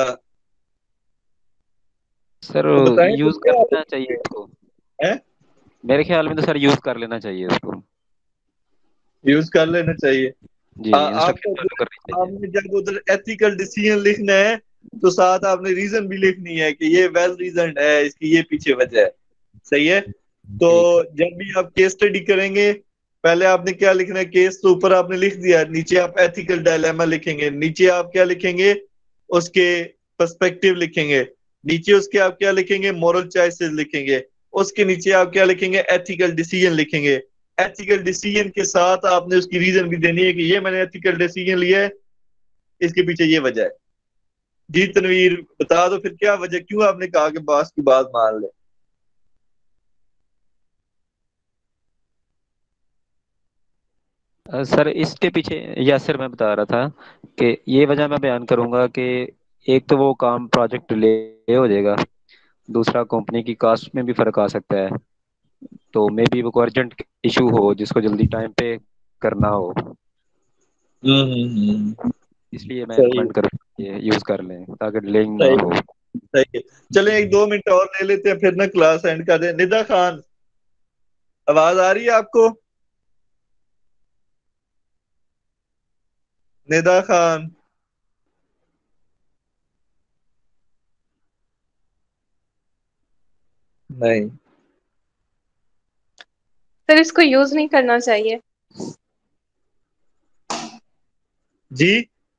सर तो यूज कर लेना चाहिए इसको, है? मेरे ख्याल में तो सर यूज कर लेना चाहिए इसको, यूज कर लेना चाहिए जी। आ, आपको आपने जब उधर एथिकल डिसीजन लिखना है तो साथ आपने रीजन भी लिखनी है कि ये वेल रीजन है, इसकी ये पीछे वजह है, सही है। तो जब भी आप केस स्टडी करेंगे पहले आपने क्या लिखना है, केस तो ऊपर आपने लिख दिया, नीचे आप एथिकल डायलेमा लिखेंगे, नीचे आप क्या लिखेंगे, उसके पर्सपेक्टिव लिखेंगे, नीचे उसके आप क्या लिखेंगे, मॉरल चॉइसेस लिखेंगे, उसके नीचे आप क्या लिखेंगे, एथिकल डिसीजन लिखेंगे। एथिकल डिसीजन के साथ आपने उसकी रीजन भी देनी है कि ये मैंने एथिकल डिसीजन लिया है, इसके पीछे ये वजह है। जी तनवीर, बता दो फिर क्या वजह, क्यों आपने कहा कि बॉस की बात मान ले? सर इसके पीछे या सर मैं बता रहा था कि ये वजह मैं बयान करूंगा कि एक तो वो काम प्रोजेक्ट डिले हो जाएगा, दूसरा कंपनी की कास्ट में भी फर्क आ सकता है, तो मे बी वो अर्जेंट इशू हो जिसको जल्दी टाइम पे करना हो, इसलिए मैं रिकमेंड करूंगा यूज कर लें ताकि डिलेइंग ना हो। सही है, चले एक दो मिनट और ले लेते हैं फिर ना क्लास एंड कर दें। निदा खान, आवाज आ रही है आपको? निदा खान? नहीं सर इसको यूज नहीं करना चाहिए। जी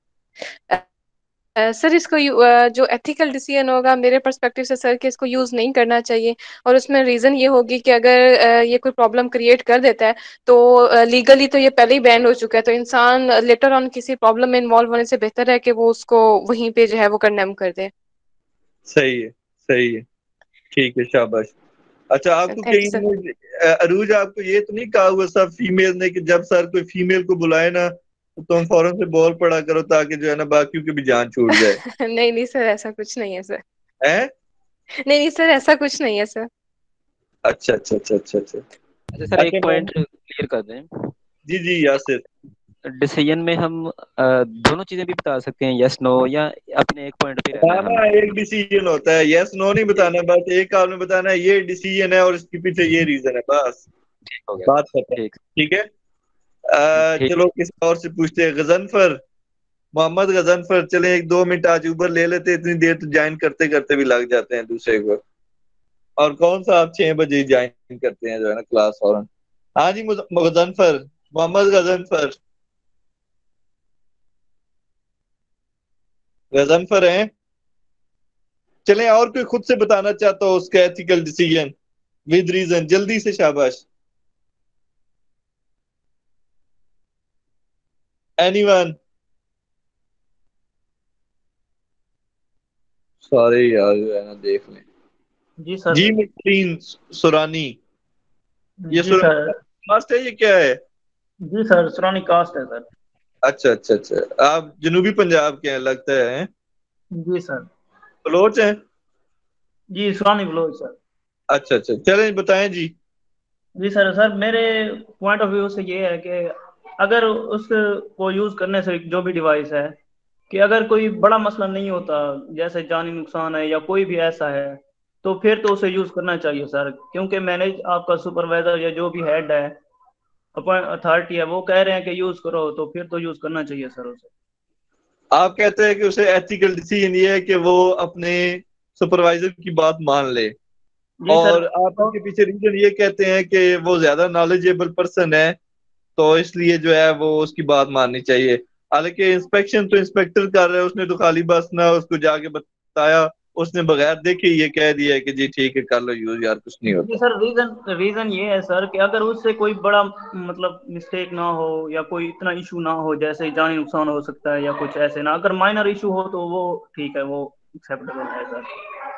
सर इसको uh, जो एथिकल डिसीजन होगा मेरे पर्सपेक्टिव से सर कि इसको यूज़ नहीं करना चाहिए, और उसमें रीज़न ये होगी कि अगर uh, ये कोई प्रॉब्लम क्रिएट कर देता है तो लीगली uh, तो ये पहले ही बैन हो चुका है, तो इंसान लेटर ऑन किसी प्रॉब्लम में इन्वॉल्व होने से बेहतर है कि वो उसको वहीं पे जो है वो कंडेम कर दे। सही है, सही है, ठीक है, शाबाश। अच्छा, आपको कहीं अरूज आपको ये तो नहीं कहा हुआ सब फीमेल ने कि जब सर कोई फीमेल को बुलाए ना तो तुम फौरन से बोल पड़ा करो ताकि जो है ना बाकियों की भी जान छूट जाए? नहीं नहीं सर, ऐसा कुछ नहीं है सर। है? नहीं नहीं सर, ऐसा कुछ नहीं है सर। अच्छा अच्छा अच्छा अच्छा अच्छा अच्छा सर, एक पॉइंट क्लियर कर दें। जी जी यासिर, डिसीजन में हम दोनों चीजें भी बता सकते हैं, यस नो, या अपने एक पॉइंट पे रहना है? एक डिसीजन होता है, यस नो नहीं बताना, बस एक आपने बताना है ये डिसीजन है और इसके पीछे ये रीजन है, बस ठीक हो गया, बात खत्म। ठीक है, आ, चलो किसी और से पूछते हैं। गजनफर, मोहम्मद गजनफर, चले एक दो मिनट आज ऊबर ले लेते, इतनी देर तो ज्वाइन करते करते भी लग जाते हैं दूसरे को। और कौन सा आप छह बजे ज्वाइन करते हैं जो है ना क्लास फौरन? हाँ जी गजनफर, मोहम्मद गजनफर, गजनफर हैं? चलें, और कोई खुद से बताना चाहता हो उसका एथिकल डिसीजन विद रीजन, जल्दी से, शाबाश। एनीवन? सारे यार जो है ना देख लें। जी सर। जी मुस्तीन सुरानी, ये जी सर। कास्ट है, ये क्या है? जी सर, सुरानी कास्ट है सर। अच्छा अच्छा अच्छा, आप जनूबी पंजाब के हैं लगता है। जी सर। बलोच हैं? जी सुरानी बलोच सर। अच्छा अच्छा, चलें बताएं जी। जी सर सर मेरे पॉइंट ऑफ व्यू से ये है कि अगर उसको यूज करने से जो भी डिवाइस है कि अगर कोई बड़ा मसला नहीं होता जैसे जानी नुकसान है या कोई भी ऐसा है तो फिर तो उसे यूज करना चाहिए सर, क्योंकि मैनेज आपका सुपरवाइजर या जो भी हेड है अपॉइंट अथॉरिटी है वो कह रहे हैं कि यूज करो तो फिर तो यूज करना चाहिए सर उसे। आप कहते हैं कि उसे एथिकल डिसीजन ये है कि वो अपने सुपरवाइजर की बात मान ले, जी सर। और आप उसके पीछे रीजन ये कहते हैं कि वो ज्यादा नॉलेजेबल पर्सन है तो इसलिए जो है वो उसकी बात माननी चाहिए। हालांकि इंस्पेक्शन तो इंस्पेक्टर कर रहा है, उसने तो खाली बस ना उसको जाके बताया, उसने बगैर देखे ये कह दिया है कि जी ठीक है कर लो यूज यार, कुछ नहीं जी होता। सर रीजन रीजन ये है सर कि अगर उससे कोई बड़ा मतलब मिस्टेक ना हो या कोई इतना इशू ना हो जैसे जानी नुकसान हो सकता है या कुछ ऐसे ना, अगर माइनर इशू हो तो वो ठीक है, वो एक्सेप्टेबल है सर।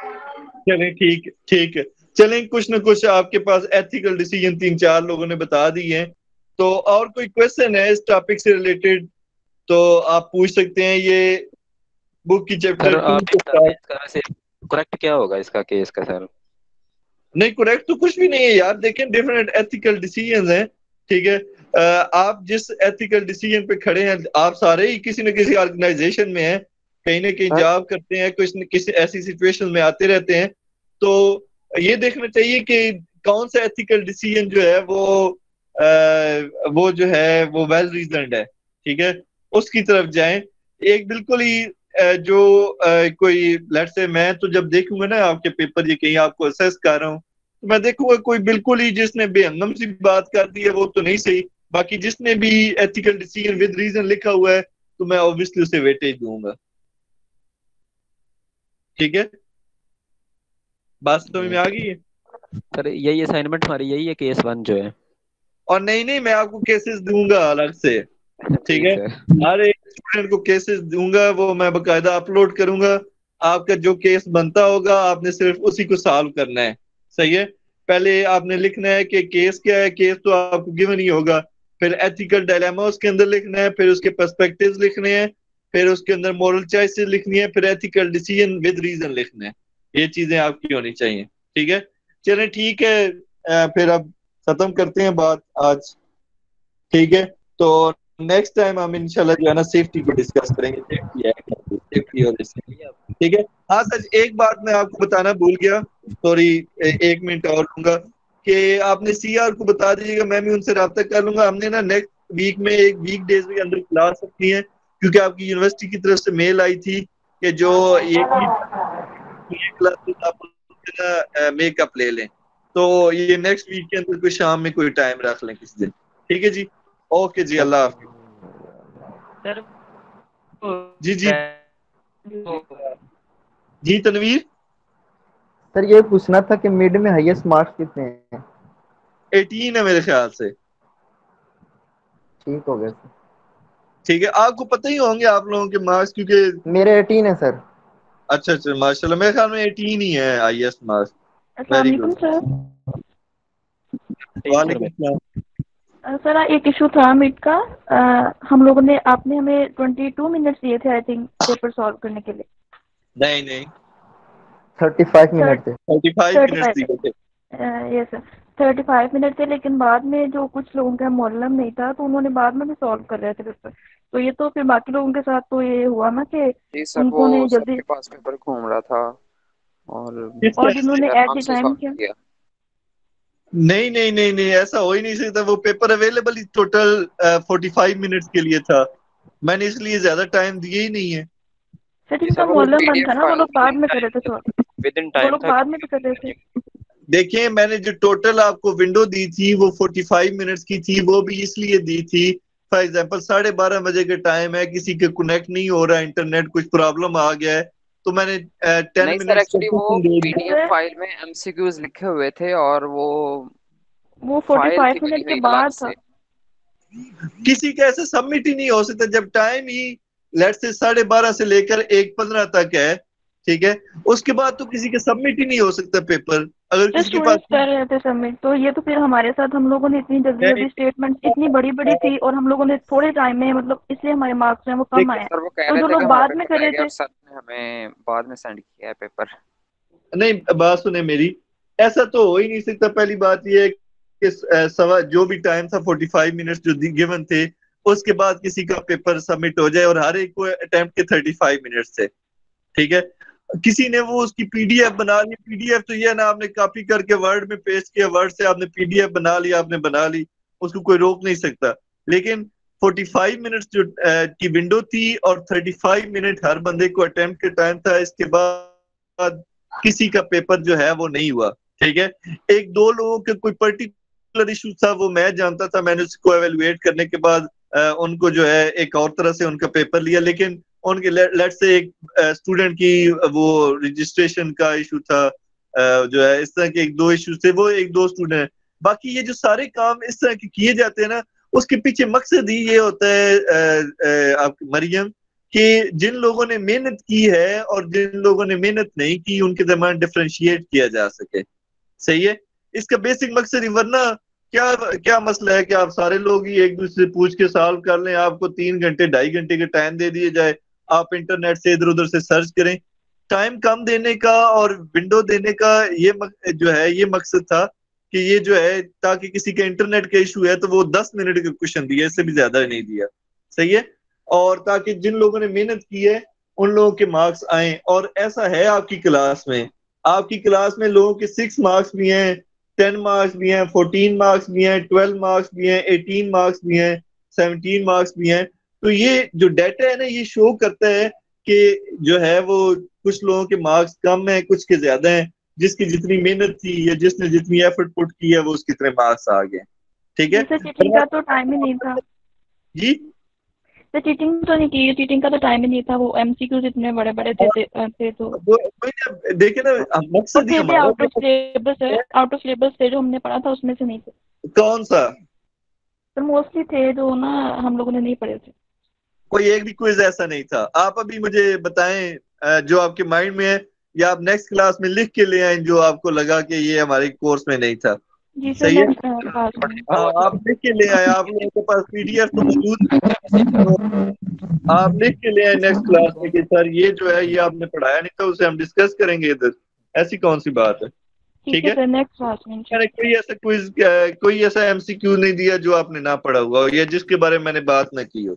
चलें ठीक ठीक है, चलें कुछ ना कुछ आपके पास एथिकल डिसीजन तीन चार लोगों ने बता दिए हैं, तो और कोई क्वेश्चन है इस टॉपिक से रिलेटेड तो आप पूछ सकते हैं। ये बुक की सर चैप्टर टू आप से बता दें start- इसका वैसे करेक्ट क्या होगा इसका केस का सर? नहीं करेक्ट तो कुछ भी नहीं है यार, देखें डिफरेंट एथिकल डिसीजंस हैं, ठीक है। अ, आप जिस एथिकल डिसीजन पे खड़े हैं, आप सारे ही किसी न किसी ऑर्गेनाइजेशन में हैं, कहीं ना कहीं जॉब करते हैं, कुछ न किसी ऐसी सिचुएशन में आते रहते हैं, तो ये देखना चाहिए कि कौन सा एथिकल डिसीजन जो है वो आ, वो जो है वो वेल रीजनड है, ठीक है, उसकी तरफ जाएं। एक बिल्कुल ही अ, जो अ, कोई लेट्स से मैं तो जब देखूंगा ना आपके पेपर ये कहीं आपको असेस कर रहा हूँ तो मैं देखूंगा कोई बिल्कुल ही जिसने बेहंगम सी बात कर दी है वो तो नहीं सही, बाकी जिसने भी एथिकल डिसीजन विद रीजन लिखा हुआ है तो मैं ऑब्वियसली उसे वेटेज दूंगा, ठीक है। बात समझ में आ गई है? सर यही असाइनमेंट हमारी यही है केस वन जो है। और नहीं नहीं मैं आपको केसेस दूंगा अलग से, ठीक है, हर एक स्टूडेंट को केसेस दूंगा, वो मैं बकायदा अपलोड करूंगा। आपका जो केस बनता होगा आपने सिर्फ उसी को सॉल्व करना है, सही है। पहले आपने लिखना है कि केस क्या है, केस तो आपको गिवन ही होगा, फिर एथिकल डायलेमा उसके अंदर लिखना है, फिर उसके पर्सपेक्टिव्स लिखने हैं, फिर उसके अंदर मॉरल चॉइसेस लिखनी है, फिर एथिकल डिसीजन विद रीजन लिखना है। ये चीजें आपकी होनी चाहिए, ठीक है। चलें ठीक है, अ, फिर अब खत्म करते हैं बात आज, ठीक है। तो नेक्स्ट टाइम हम इंशाल्लाह जो है ना सेफ्टी को डिस्कस करेंगे, सेफ्टी है सेफ्टी और ठीक है। हाँ सच एक बात मैं आपको बताना भूल गया, सॉरी, एक मिनट और लूंगा कि आपने सीआर को बता दीजिएगा, मैं भी उनसे रब्ता कर लूंगा। हमने ना नेक्स्ट वीक में एक वीक डेज के अंदर क्लास रखनी है, क्योंकि आपकी यूनिवर्सिटी की तरफ से मेल आई थी कि जो ये क्लासेस आप ना मेकअप ले लें, तो ये नेक्स्ट वीक के अंदर कोई शाम में कोई टाइम रख लें किसी दिन, ठीक है जी। ओके जी, अल्लाह हाफिज। सर जी जी जी तनवीर, सर ये पूछना था कि मिड में हाईएस्ट मार्क्स कितने हैं? एटीन है मेरे ख्याल से। ठीक हो गया सर। ठीक है, आपको पता ही होंगे आप लोगों के मार्क्स, क्योंकि मेरे एटीन है सर। अच्छा अच्छा माशाल्लाह, मेरे ख्याल में एटीन ही है हाईएस्ट मार्क्स। वेरी अस्सलाम गुड। सर। वालेकुम सलाम। अ, सर एक इशू था मिड का। आ, हम लोगों ने आपने हमें ट्वेंटी टू मिनट्स दिए थे आई थिंक पेपर सॉल्व करने के लिए। नहीं नहीं थर्टी फाइव मिनट थे। थर्टी फाइव मिनट्स दिए थे। ये सर थर्टी फाइव मिनट थे, लेकिन बाद में जो कुछ लोगों का मोहल्लम नहीं था तो उन्होंने बाद में भी सॉल्व कर रहे थे पेपर, तो ये तो फिर बाकी लोगों के साथ तो ये हुआ ना कि जी सर उनको ने वो सर जल्दी के पास पेपर घूम रहा था और और जिन्होंने एट आराम द से टाइम सॉल्व किया। किया। नहीं नहीं नहीं नहीं ऐसा हो ही नहीं सकता, वो पेपर अवेलेबल ही टोटल फोर्टी फाइव मिनट्स के लिए था, मैंने इसलिए ज्यादा टाइम दिए ही नहीं है। सर जी जिनका सर वो मोहल्लम बंद पीडीएफ था ना वो फाइल लोग बाद में कर रहे थे सॉल्व, विद इन वो टाइम लोग था बाद में भी कर रहे थे। देखिए मैंने जो टोटल आपको विंडो दी थी वो फोर्टी फाइव मिनट्स की थी, वो भी इसलिए दी थी, फॉर एग्जांपल साढ़े बारह बजे का टाइम है, किसी के कनेक्ट नहीं हो रहा इंटरनेट, कुछ प्रॉब्लम आ गया है, तो मैंने टेन नहीं सर मिनट्स का एक्चुअली वो सेशन दे दिया। पीडीएफ फाइल में एमसीक्यूज लिखे हुए थे और वो वो फाइल थी पैंतालीस बनी मिनट के हुई अलग बाद था। से। किसी का ऐसे सबमिट ही नहीं हो सकता जब टाइम ही लेट से साढ़े बारह से लेकर एक पंद्रह तक है, ठीक है, उसके बाद तो किसी का सबमिट ही नहीं हो सकता पेपर अगर किसी के पास। स्टूडेंट्स कर रहे थे सबमिट, तो ये तो फिर हमारे साथ हम लोगों ने इतनी जल्दी जल्दी स्टेटमेंट इतनी बड़ी बड़ी थी और हम लोगों ने थोड़े टाइम में, मतलब इसलिए हमारे मार्क्स हैं वो कम आए। सर वो कह तो रहे जो थे लोग कि हमारा बाद में पेपर कर रह रहे गया थे, और सर ने हमें बाद में सेंड किया है पेपर। नहीं, बात सुने मेरी, ऐसा तो हो ही नहीं सकता। पहली बात ये है कि सवा जो भी टाइम था पैंतालीस मिनट्स जो गिवन थे, उसके बाद किसी का पेपर सबमिट हो जाए और हर एक को अटेम्प्ट के पैंतीस मिनट्स थे। ठीक है, किसी ने वो उसकी पीडीएफ बना ली, पीडीएफ तो ये ना आपने कॉपी करके वर्ड में पेस्ट किया, वर्ड से आपने पीडीएफ बना ली, आपने बना ली, उसको कोई रोक नहीं सकता। लेकिन पैंतालीस मिनट्स जो की विंडो थी और पैंतीस मिनट हर बंदे को अटेम्प्ट के टाइम था, इसके बाद किसी का पेपर जो है वो नहीं हुआ। ठीक है, एक दो लोगों के कोई पर्टिकुलर इशू था, वो मैं जानता था, मैंने उसको एवेलुएट करने के बाद आ, उनको जो है एक और तरह से उनका पेपर लिया। लेकिन उनके लेट से एक स्टूडेंट की वो रजिस्ट्रेशन का इशू था, आ, जो है इस तरह के एक दो इशू थे, वो एक दो स्टूडेंट। बाकी ये जो सारे काम इस तरह के किए जाते हैं ना, उसके पीछे मकसद ही ये होता है आपकी मरियम कि जिन लोगों ने मेहनत की है और जिन लोगों ने मेहनत नहीं की उनके दरमियान डिफरेंशिएट किया जा सके। सही है, इसका बेसिक मकसद ही। वरना क्या क्या मसला है कि आप सारे लोग ही एक दूसरे से पूछ के सॉल्व कर लें, आपको तीन घंटे ढाई घंटे के टाइम दे दिए जाए, आप इंटरनेट से इधर उधर से सर्च करें। टाइम कम देने का और विंडो देने का ये जो है ये मकसद था कि ये जो है ताकि किसी का इंटरनेट का इशू है तो वो दस मिनट का क्वेश्चन दिया, इससे भी ज्यादा नहीं दिया। सही है, और ताकि जिन लोगों ने मेहनत की है उन लोगों के मार्क्स आए। और ऐसा है आपकी क्लास में, आपकी क्लास में लोगों के सिक्स मार्क्स भी हैं, टेन मार्क्स भी हैं, फोर्टीन मार्क्स भी हैं, ट्वेल्व मार्क्स भी हैं, एटीन मार्क्स भी हैं, सेवनटीन मार्क्स भी हैं। तो ये जो डाटा है ना, ये शो करता है कि जो है वो कुछ लोगों के मार्क्स कम है, कुछ के ज्यादा हैं। जिसकी जितनी मेहनत थी या जिसने जितनी एफर्ट पुट की है वो उसके इतने मार्क्स आ गए। ठीक है, चीटिंग का तो टाइम ही नहीं था जी। तो चीटिंग तो नहीं की, चीटिंग का तो टाइम ही नहीं था, वो एमसीक्यूज इतने बड़े बड़े थे, थे तो देखे ना मकसद ही हमारा आउट ऑफ सिलेबस है, आउट ऑफ सिलेबस थे जो हमने पढ़ा था उसमें से नहीं थे। कौन सा? तो मोस्टली थे जो ना हम लोगों ने नहीं पढ़े थे। कोई एक भी क्विज ऐसा नहीं था। आप अभी मुझे बताएं जो आपके माइंड में है, या आप नेक्स्ट क्लास में लिख के ले आए जो आपको लगा कि ये हमारे कोर्स में नहीं था। जी सही है, हाँ, आप लिख के ले आए, आप लोगों के पास पीडीएफ तो मौजूद है, तो आप लिख के ले आए नेक्स्ट क्लास में कि सर ये जो है ये आपने पढ़ाया नहीं था, उसे हम डिस्कस करेंगे इधर। ऐसी कौन सी बात है? ठीक है, नेक्स्ट क्लास में मैंने कोई ऐसा क्विज कोई ऐसा एमसीक्यू नहीं दिया जो आपने ना पढ़ा हुआ या जिसके बारे में मैंने बात ना की हो।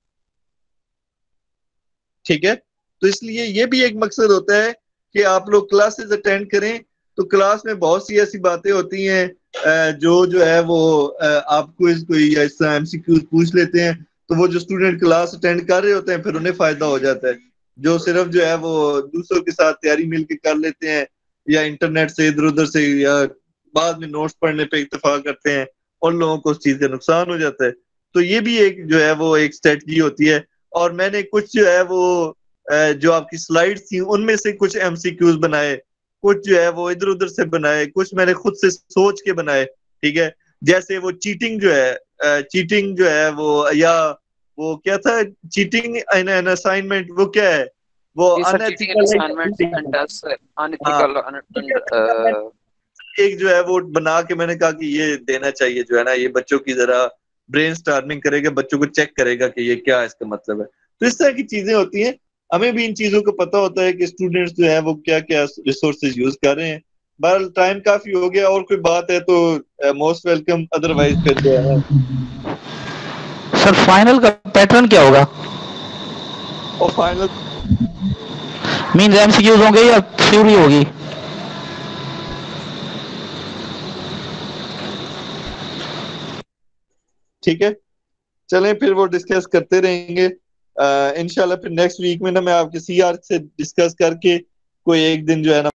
ठीक है, तो इसलिए ये भी एक मकसद होता है कि आप लोग क्लासेस अटेंड करें। तो क्लास में बहुत सी ऐसी बातें होती हैं जो जो है वो आपको इस कोई या इस एमसीक्यू पूछ लेते हैं, तो वो जो स्टूडेंट क्लास अटेंड कर रहे होते हैं फिर उन्हें फायदा हो जाता है। जो सिर्फ जो है वो दूसरों के साथ तैयारी मिलकर कर लेते हैं या इंटरनेट से इधर उधर से या बाद में नोट्स पढ़ने पे इत्तेफाक करते हैं, उन लोगों को उस चीज का नुकसान हो जाता है। तो ये भी एक जो है वो एक स्ट्रेटजी होती है। और मैंने कुछ जो है वो जो आपकी स्लाइड्स थी उनमें से कुछ एमसीक्यूज बनाए, कुछ जो है वो इधर उधर से बनाए, कुछ मैंने खुद से सोच के बनाए। ठीक है, जैसे वो चीटिंग जो है, चीटिंग जो है वो, या वो क्या था, चीटिंग इन एन असाइनमेंट, वो क्या है वो अनएथिकल, एक जो है वो बना के मैंने कहा कि ये देना चाहिए, जो है ना ये बच्चों की जरा ब्रेनस्टॉर्मिंग करेगा, बच्चों को चेक करेगा कि ये क्या इसका मतलब है। तो इस तरह की चीजें होती हैं। हमें भी इन चीजों को पता होता है कि स्टूडेंट्स जो है वो क्या क्या रिसोर्सेज यूज कर रहे हैं। बहरहाल टाइम काफी हो गया, और कोई बात है तो मोस्ट वेलकम, अदरवाइज फिर जो है। सर फाइनल का पैटर्न क्या होगा? और फाइनल मींस एमसीक्यूज होंगे या थ्योरी होगी? ठीक है, चलें फिर वो डिस्कस करते रहेंगे इंशाल्लाह। फिर नेक्स्ट वीक में ना मैं आपके सीआर से डिस्कस करके कोई एक दिन जो है ना